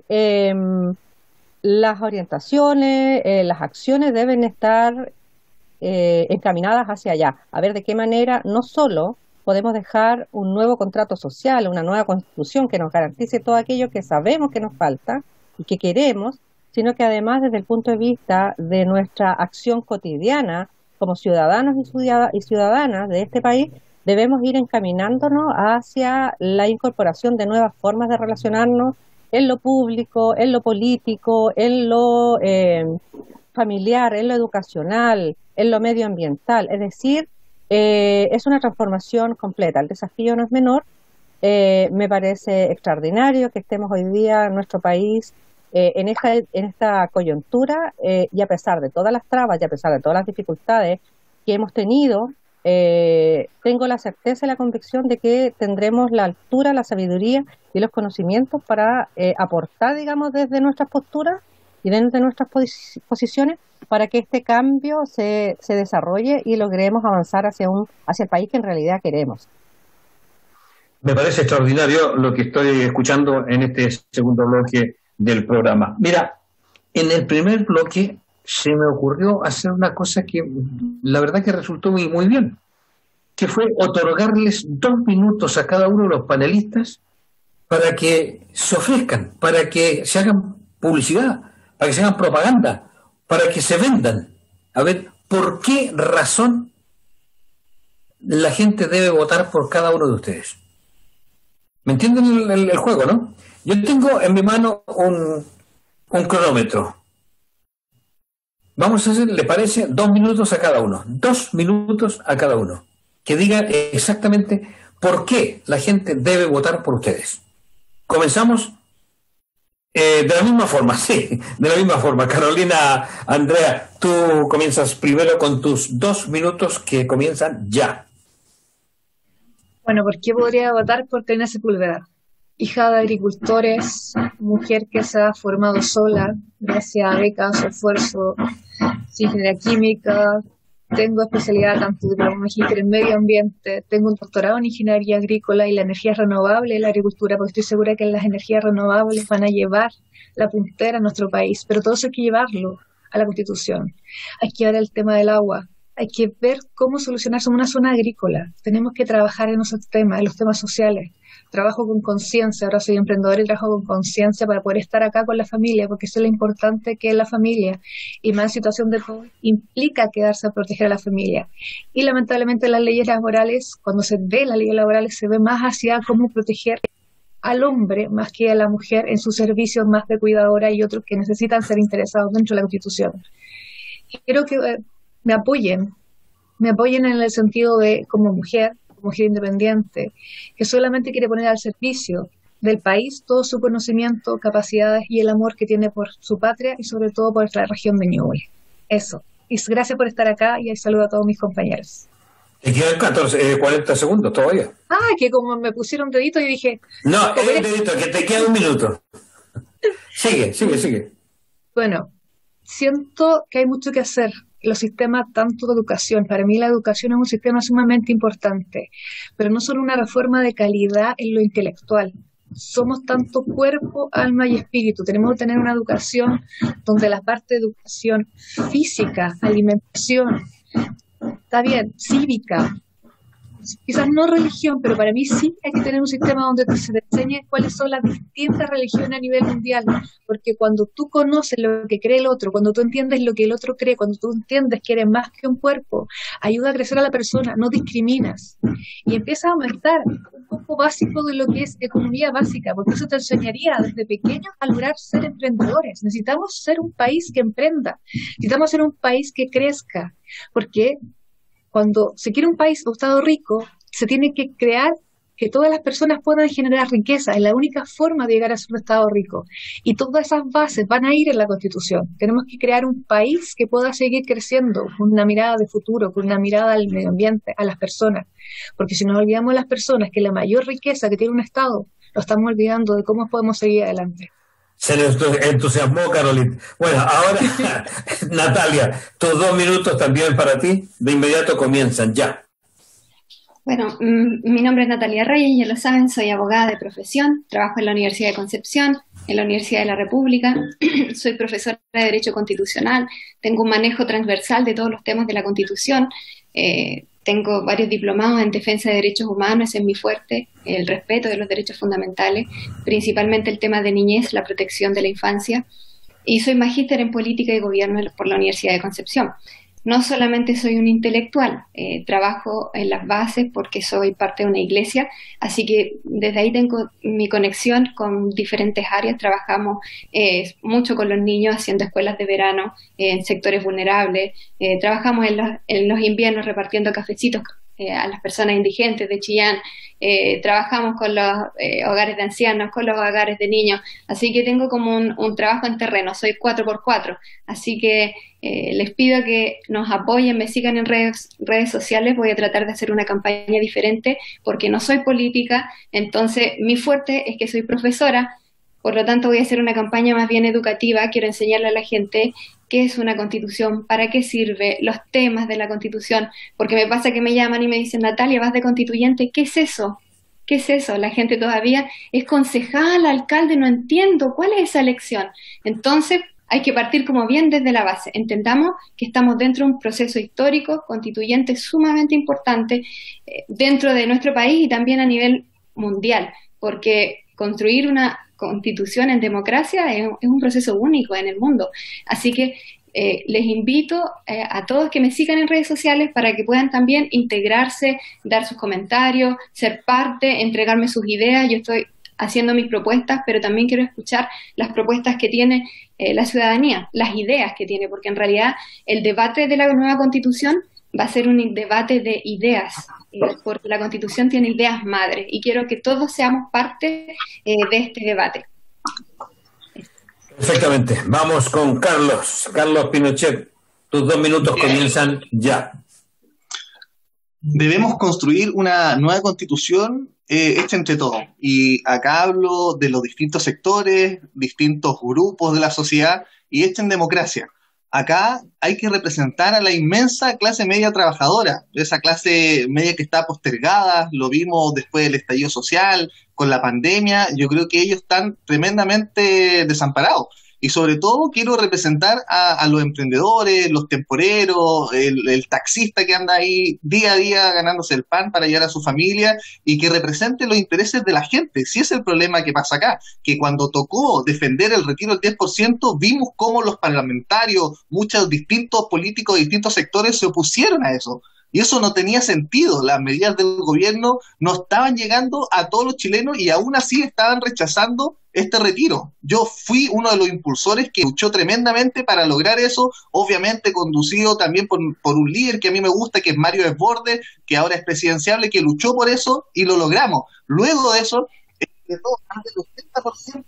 las orientaciones, las acciones deben estar encaminadas hacia allá, a ver de qué manera no solo podemos dejar un nuevo contrato social, una nueva constitución que nos garantice todo aquello que sabemos que nos falta y que queremos, sino que además desde el punto de vista de nuestra acción cotidiana como ciudadanos y ciudadanas de este país, debemos ir encaminándonos hacia la incorporación de nuevas formas de relacionarnos en lo público, en lo político, en lo familiar, en lo educacional, en lo medioambiental. Es decir, es una transformación completa. El desafío no es menor. Me parece extraordinario que estemos hoy día en nuestro país en esta coyuntura y a pesar de todas las trabas y a pesar de todas las dificultades que hemos tenido, tengo la certeza y la convicción de que tendremos la altura, la sabiduría y los conocimientos para aportar, digamos, desde nuestras posturas y desde nuestras posiciones para que este cambio se desarrolle y logremos avanzar hacia el país que en realidad queremos. Me parece extraordinario lo que estoy escuchando en este segundo bloque del programa. Mira, en el primer bloque se me ocurrió hacer una cosa que la verdad que resultó muy bien, que fue otorgarles 2 minutos a cada uno de los panelistas para que se ofrezcan, para que se hagan publicidad, para que se hagan propaganda, para que se vendan. A ver, ¿por qué razón la gente debe votar por cada uno de ustedes? ¿Me entienden el juego, no? Yo tengo en mi mano un cronómetro. Vamos a hacer, ¿le parece? 2 minutos a cada uno. 2 minutos a cada uno. Que diga exactamente por qué la gente debe votar por ustedes. Comenzamos de la misma forma, sí, de la misma forma. Carolina, Andrea, tú comienzas primero con tus 2 minutos que comienzan ya. Bueno, ¿por qué podría votar por Karina Sepúlveda? Hija de agricultores, mujer que se ha formado sola, gracias a becas, esfuerzo, ingeniería química, tengo especialidad tanto de magíster en medio ambiente, tengo un doctorado en ingeniería agrícola y la energía renovable y la agricultura, porque estoy segura que las energías renovables van a llevar la puntera a nuestro país, pero todo eso hay que llevarlo a la Constitución. Hay que llevar el tema del agua, hay que ver cómo solucionar. Somos una zona agrícola, tenemos que trabajar en esos temas, en los temas sociales. Trabajo con conciencia, ahora soy emprendedora y trabajo con conciencia para poder estar acá con la familia, porque eso es lo importante que es la familia, y más en situación de COVID implica quedarse a proteger a la familia. Y lamentablemente las leyes laborales, cuando se ve las leyes laborales, se ve más hacia cómo proteger al hombre más que a la mujer en sus servicios más de cuidadora y otros que necesitan ser interesados dentro de la Constitución. Quiero que me apoyen en el sentido de, como mujer independiente, que solamente quiere poner al servicio del país todo su conocimiento, capacidades y el amor que tiene por su patria y sobre todo por la región de Ñuble. Eso. Y gracias por estar acá y saludo a todos mis compañeros. Te quedan 40 segundos todavía. Ah, que como me pusieron dedito y dije... No, es dedito, que te queda 1 minuto. Sigue. Bueno, siento que hay mucho que hacer. Los sistemas tanto de educación, para mí la educación es un sistema sumamente importante, pero no solo una reforma de calidad en lo intelectual. Somos tanto cuerpo, alma y espíritu. Tenemos que tener una educación donde la parte de educación física, alimentación, está bien, cívica, quizás no religión, pero para mí sí hay que tener un sistema donde se te enseñe cuáles son las distintas religiones a nivel mundial, porque cuando tú conoces lo que cree el otro, cuando tú entiendes lo que el otro cree, cuando tú entiendes que eres más que un cuerpo, ayuda a crecer a la persona, no discriminas, y empieza a aumentar un poco básico de lo que es economía básica, porque eso te enseñaría desde pequeños a lograr ser emprendedores. Necesitamos ser un país que emprenda, necesitamos ser un país que crezca, porque cuando se quiere un país o estado rico, se tiene que crear que todas las personas puedan generar riqueza. Es la única forma de llegar a ser un estado rico. Y todas esas bases van a ir en la Constitución. Tenemos que crear un país que pueda seguir creciendo con una mirada de futuro, con una mirada al medio ambiente, a las personas. Porque si nos olvidamos de las personas, que la mayor riqueza que tiene un estado, lo estamos olvidando de cómo podemos seguir adelante. Se le entusiasmó, Carolina. Bueno, ahora, Natalia, tus 2 minutos también para ti. De inmediato comienzan, ya. Bueno, mi nombre es Natalia Reyes, ya lo saben, soy abogada de profesión, trabajo en la Universidad de Concepción, en la Universidad de la República, soy profesora de Derecho Constitucional, tengo un manejo transversal de todos los temas de la Constitución, tengo varios diplomados en defensa de derechos humanos, es mi fuerte, el respeto de los derechos fundamentales, principalmente el tema de niñez, la protección de la infancia, y soy magíster en política y gobierno por la Universidad de Concepción. No solamente soy un intelectual, trabajo en las bases porque soy parte de una iglesia, así que desde ahí tengo mi conexión con diferentes áreas. Trabajamos mucho con los niños haciendo escuelas de verano en sectores vulnerables, trabajamos en los inviernos repartiendo cafecitos a las personas indigentes de Chillán, trabajamos con los hogares de ancianos, con los hogares de niños, así que tengo como un trabajo en terreno, soy 4x4, así que les pido que nos apoyen, me sigan en redes sociales, voy a tratar de hacer una campaña diferente porque no soy política, entonces mi fuerte es que soy profesora, por lo tanto voy a hacer una campaña más bien educativa, quiero enseñarle a la gente qué es una constitución, para qué sirve, los temas de la constitución, porque me pasa que me llaman y me dicen, Natalia, vas de constituyente, ¿qué es eso? ¿Qué es eso? La gente todavía es concejal, alcalde, no entiendo, ¿cuál es esa elección? Entonces, hay que partir como bien desde la base. Entendamos que estamos dentro de un proceso histórico, constituyente sumamente importante dentro de nuestro país y también a nivel mundial, porque construir una constitución en democracia es un proceso único en el mundo. Así que les invito a todos que me sigan en redes sociales para que puedan también integrarse, dar sus comentarios, ser parte, entregarme sus ideas. Yo estoy haciendo mis propuestas, pero también quiero escuchar las propuestas que tiene la ciudadanía, las ideas que tiene, porque en realidad el debate de la nueva Constitución va a ser un debate de ideas, porque la Constitución tiene ideas madres y quiero que todos seamos parte de este debate. Perfectamente. Vamos con Carlos. Carlos Pinochet, tus 2 minutos comienzan ya. Debemos construir una nueva constitución hecha entre todos. Y acá hablo de los distintos sectores, distintos grupos de la sociedad y hecha en democracia. Acá hay que representar a la inmensa clase media trabajadora, esa clase media que está postergada, lo vimos después del estallido social, con la pandemia. Yo creo que ellos están tremendamente desamparados. Y sobre todo quiero representar a los emprendedores, los temporeros, el taxista que anda ahí día a día ganándose el pan para llevar a su familia y que represente los intereses de la gente. Si es el problema que pasa acá, que cuando tocó defender el retiro del 10%, vimos cómo los parlamentarios, muchos distintos políticos de distintos sectores se opusieron a eso. Y eso no tenía sentido, las medidas del gobierno no estaban llegando a todos los chilenos y aún así estaban rechazando este retiro. Yo fui uno de los impulsores que luchó tremendamente para lograr eso, obviamente conducido también por un líder que a mí me gusta, que es Mario Desbordes, que ahora es presidenciable, que luchó por eso y lo logramos. Luego de eso, más del 80%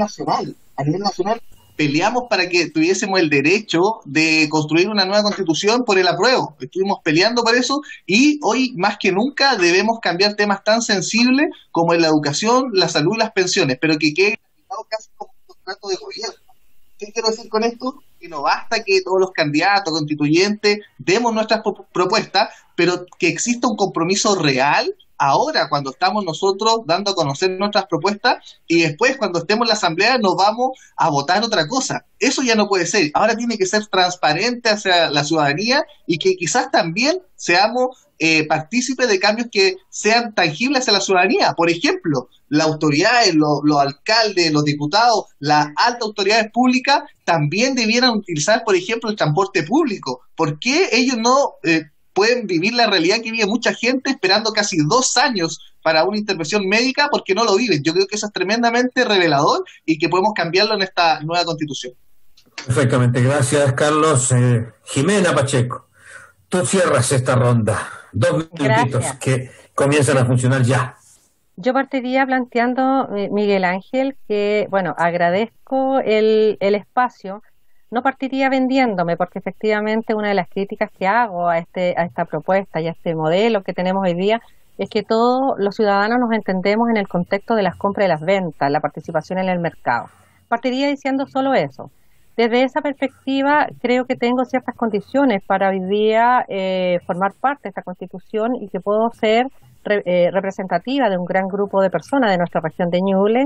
a nivel nacional, peleamos para que tuviésemos el derecho de construir una nueva constitución por el apruebo. Estuvimos peleando por eso y hoy más que nunca debemos cambiar temas tan sensibles como en la educación, la salud y las pensiones, pero que quede casi como un contrato de gobierno. ¿Qué quiero decir con esto? Que no basta que todos los candidatos constituyentes demos nuestras propuestas, pero que exista un compromiso real ahora cuando estamos nosotros dando a conocer nuestras propuestas y después cuando estemos en la asamblea nos vamos a votar otra cosa. Eso ya no puede ser. Ahora tiene que ser transparente hacia la ciudadanía y que quizás también seamos partícipes de cambios que sean tangibles hacia la ciudadanía. Por ejemplo, las autoridades, los alcaldes, los diputados, las altas autoridades públicas también debieran utilizar, por ejemplo, el transporte público. ¿Por qué ellos no pueden vivir la realidad que vive mucha gente esperando casi 2 años para una intervención médica porque no lo viven? Yo creo que eso es tremendamente revelador y que podemos cambiarlo en esta nueva constitución. Perfectamente, gracias Carlos. Jimena Pacheco, tú cierras esta ronda. 2 minutitos que comienzan a funcionar ya. Yo partiría planteando, Miguel Ángel, que, bueno, agradezco el espacio. No partiría vendiéndome, porque efectivamente una de las críticas que hago a esta propuesta y a este modelo que tenemos hoy día es que todos los ciudadanos nos entendemos en el contexto de las compras y las ventas, la participación en el mercado. Partiría diciendo solo eso. Desde esa perspectiva, creo que tengo ciertas condiciones para hoy día formar parte de esta Constitución y que puedo ser representativa de un gran grupo de personas de nuestra región de Ñuble.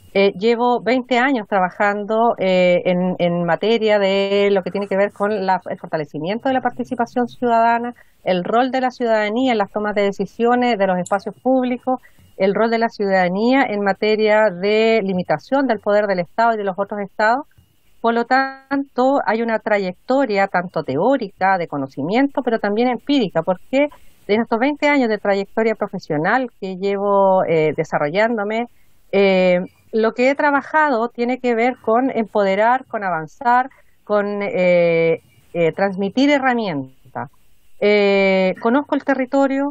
Llevo 20 años trabajando en materia de lo que tiene que ver con el fortalecimiento de la participación ciudadana, el rol de la ciudadanía en las tomas de decisiones de los espacios públicos, el rol de la ciudadanía en materia de limitación del poder del Estado y de los otros estados. Por lo tanto, hay una trayectoria tanto teórica, de conocimiento, pero también empírica, porque en estos 20 años de trayectoria profesional que llevo desarrollándome, lo que he trabajado tiene que ver con empoderar, con avanzar, con transmitir herramientas. Conozco el territorio.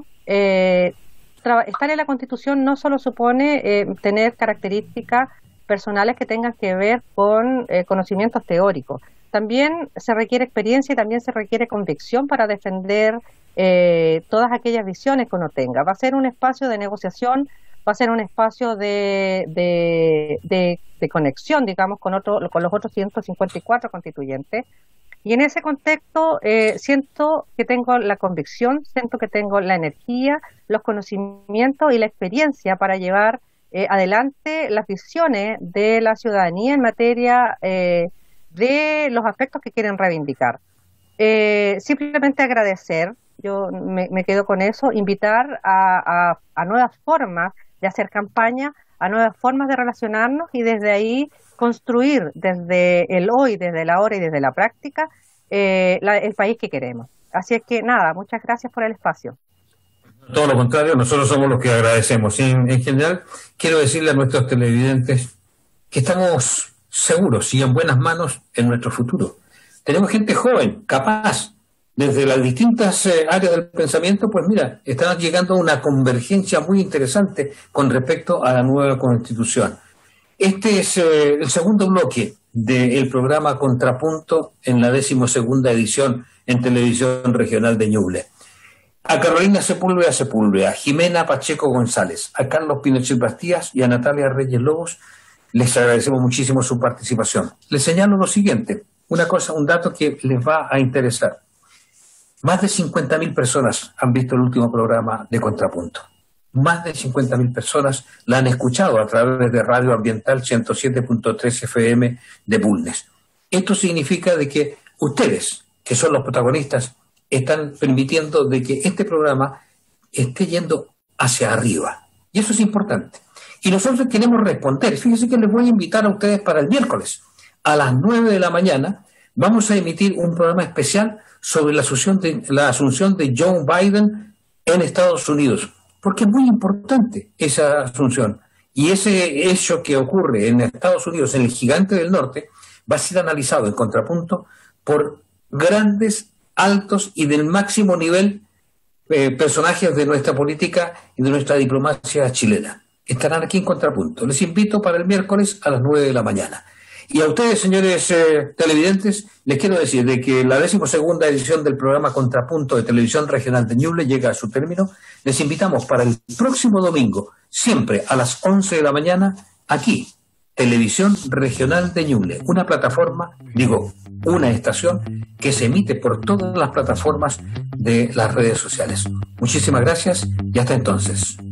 Estar en la Constitución no solo supone tener características personales que tengan que ver con conocimientos teóricos. También se requiere experiencia y también se requiere convicción para defender todas aquellas visiones que uno tenga. Va a ser un espacio de negociación, va a ser un espacio de conexión, digamos, con los otros 154 constituyentes. Y en ese contexto siento que tengo la convicción, siento que tengo la energía, los conocimientos y la experiencia para llevar adelante las visiones de la ciudadanía en materia de los aspectos que quieren reivindicar. Simplemente agradecer, yo me quedo con eso, invitar a nuevas formas de hacer campaña, a nuevas formas de relacionarnos y desde ahí construir desde el hoy, desde la hora y desde la práctica el país que queremos. Así es que nada, muchas gracias por el espacio. Todo lo contrario, nosotros somos los que agradecemos. En general, quiero decirle a nuestros televidentes que estamos seguros y en buenas manos en nuestro futuro. Tenemos gente joven, capaz, desde las distintas áreas del pensamiento, pues mira, están llegando a una convergencia muy interesante con respecto a la nueva Constitución. Este es el segundo bloque del programa Contrapunto en la 12ª edición en Televisión Regional de Ñuble. A Carolina Sepúlveda, a Jimena Pacheco González, a Carlos Pinochet Bastías y a Natalia Reyes Lobos, les agradecemos muchísimo su participación. Les señalo lo siguiente, un dato que les va a interesar. Más de 50.000 personas han visto el último programa de Contrapunto. Más de 50.000 personas la han escuchado a través de Radio Ambiental 107.3 FM de Bulnes. Esto significa de que ustedes, que son los protagonistas, están permitiendo de que este programa esté yendo hacia arriba. Y eso es importante. Y nosotros queremos responder. Fíjense que les voy a invitar a ustedes para el miércoles. A las 9 de la mañana vamos a emitir un programa especial sobre la asunción de Joe Biden en Estados Unidos. Porque es muy importante esa asunción. Y ese hecho que ocurre en Estados Unidos, en el gigante del norte, va a ser analizado en Contrapunto por grandes, altos y del máximo nivel personajes de nuestra política y de nuestra diplomacia chilena. Estarán aquí en Contrapunto. Les invito para el miércoles a las 9 de la mañana. Y a ustedes, señores televidentes, les quiero decir de que la 12ª edición del programa Contrapunto de Televisión Regional de Ñuble llega a su término. Les invitamos para el próximo domingo, siempre a las 11 de la mañana, aquí, Televisión Regional de Ñuble, una estación que se emite por todas las plataformas de las redes sociales. Muchísimas gracias y hasta entonces.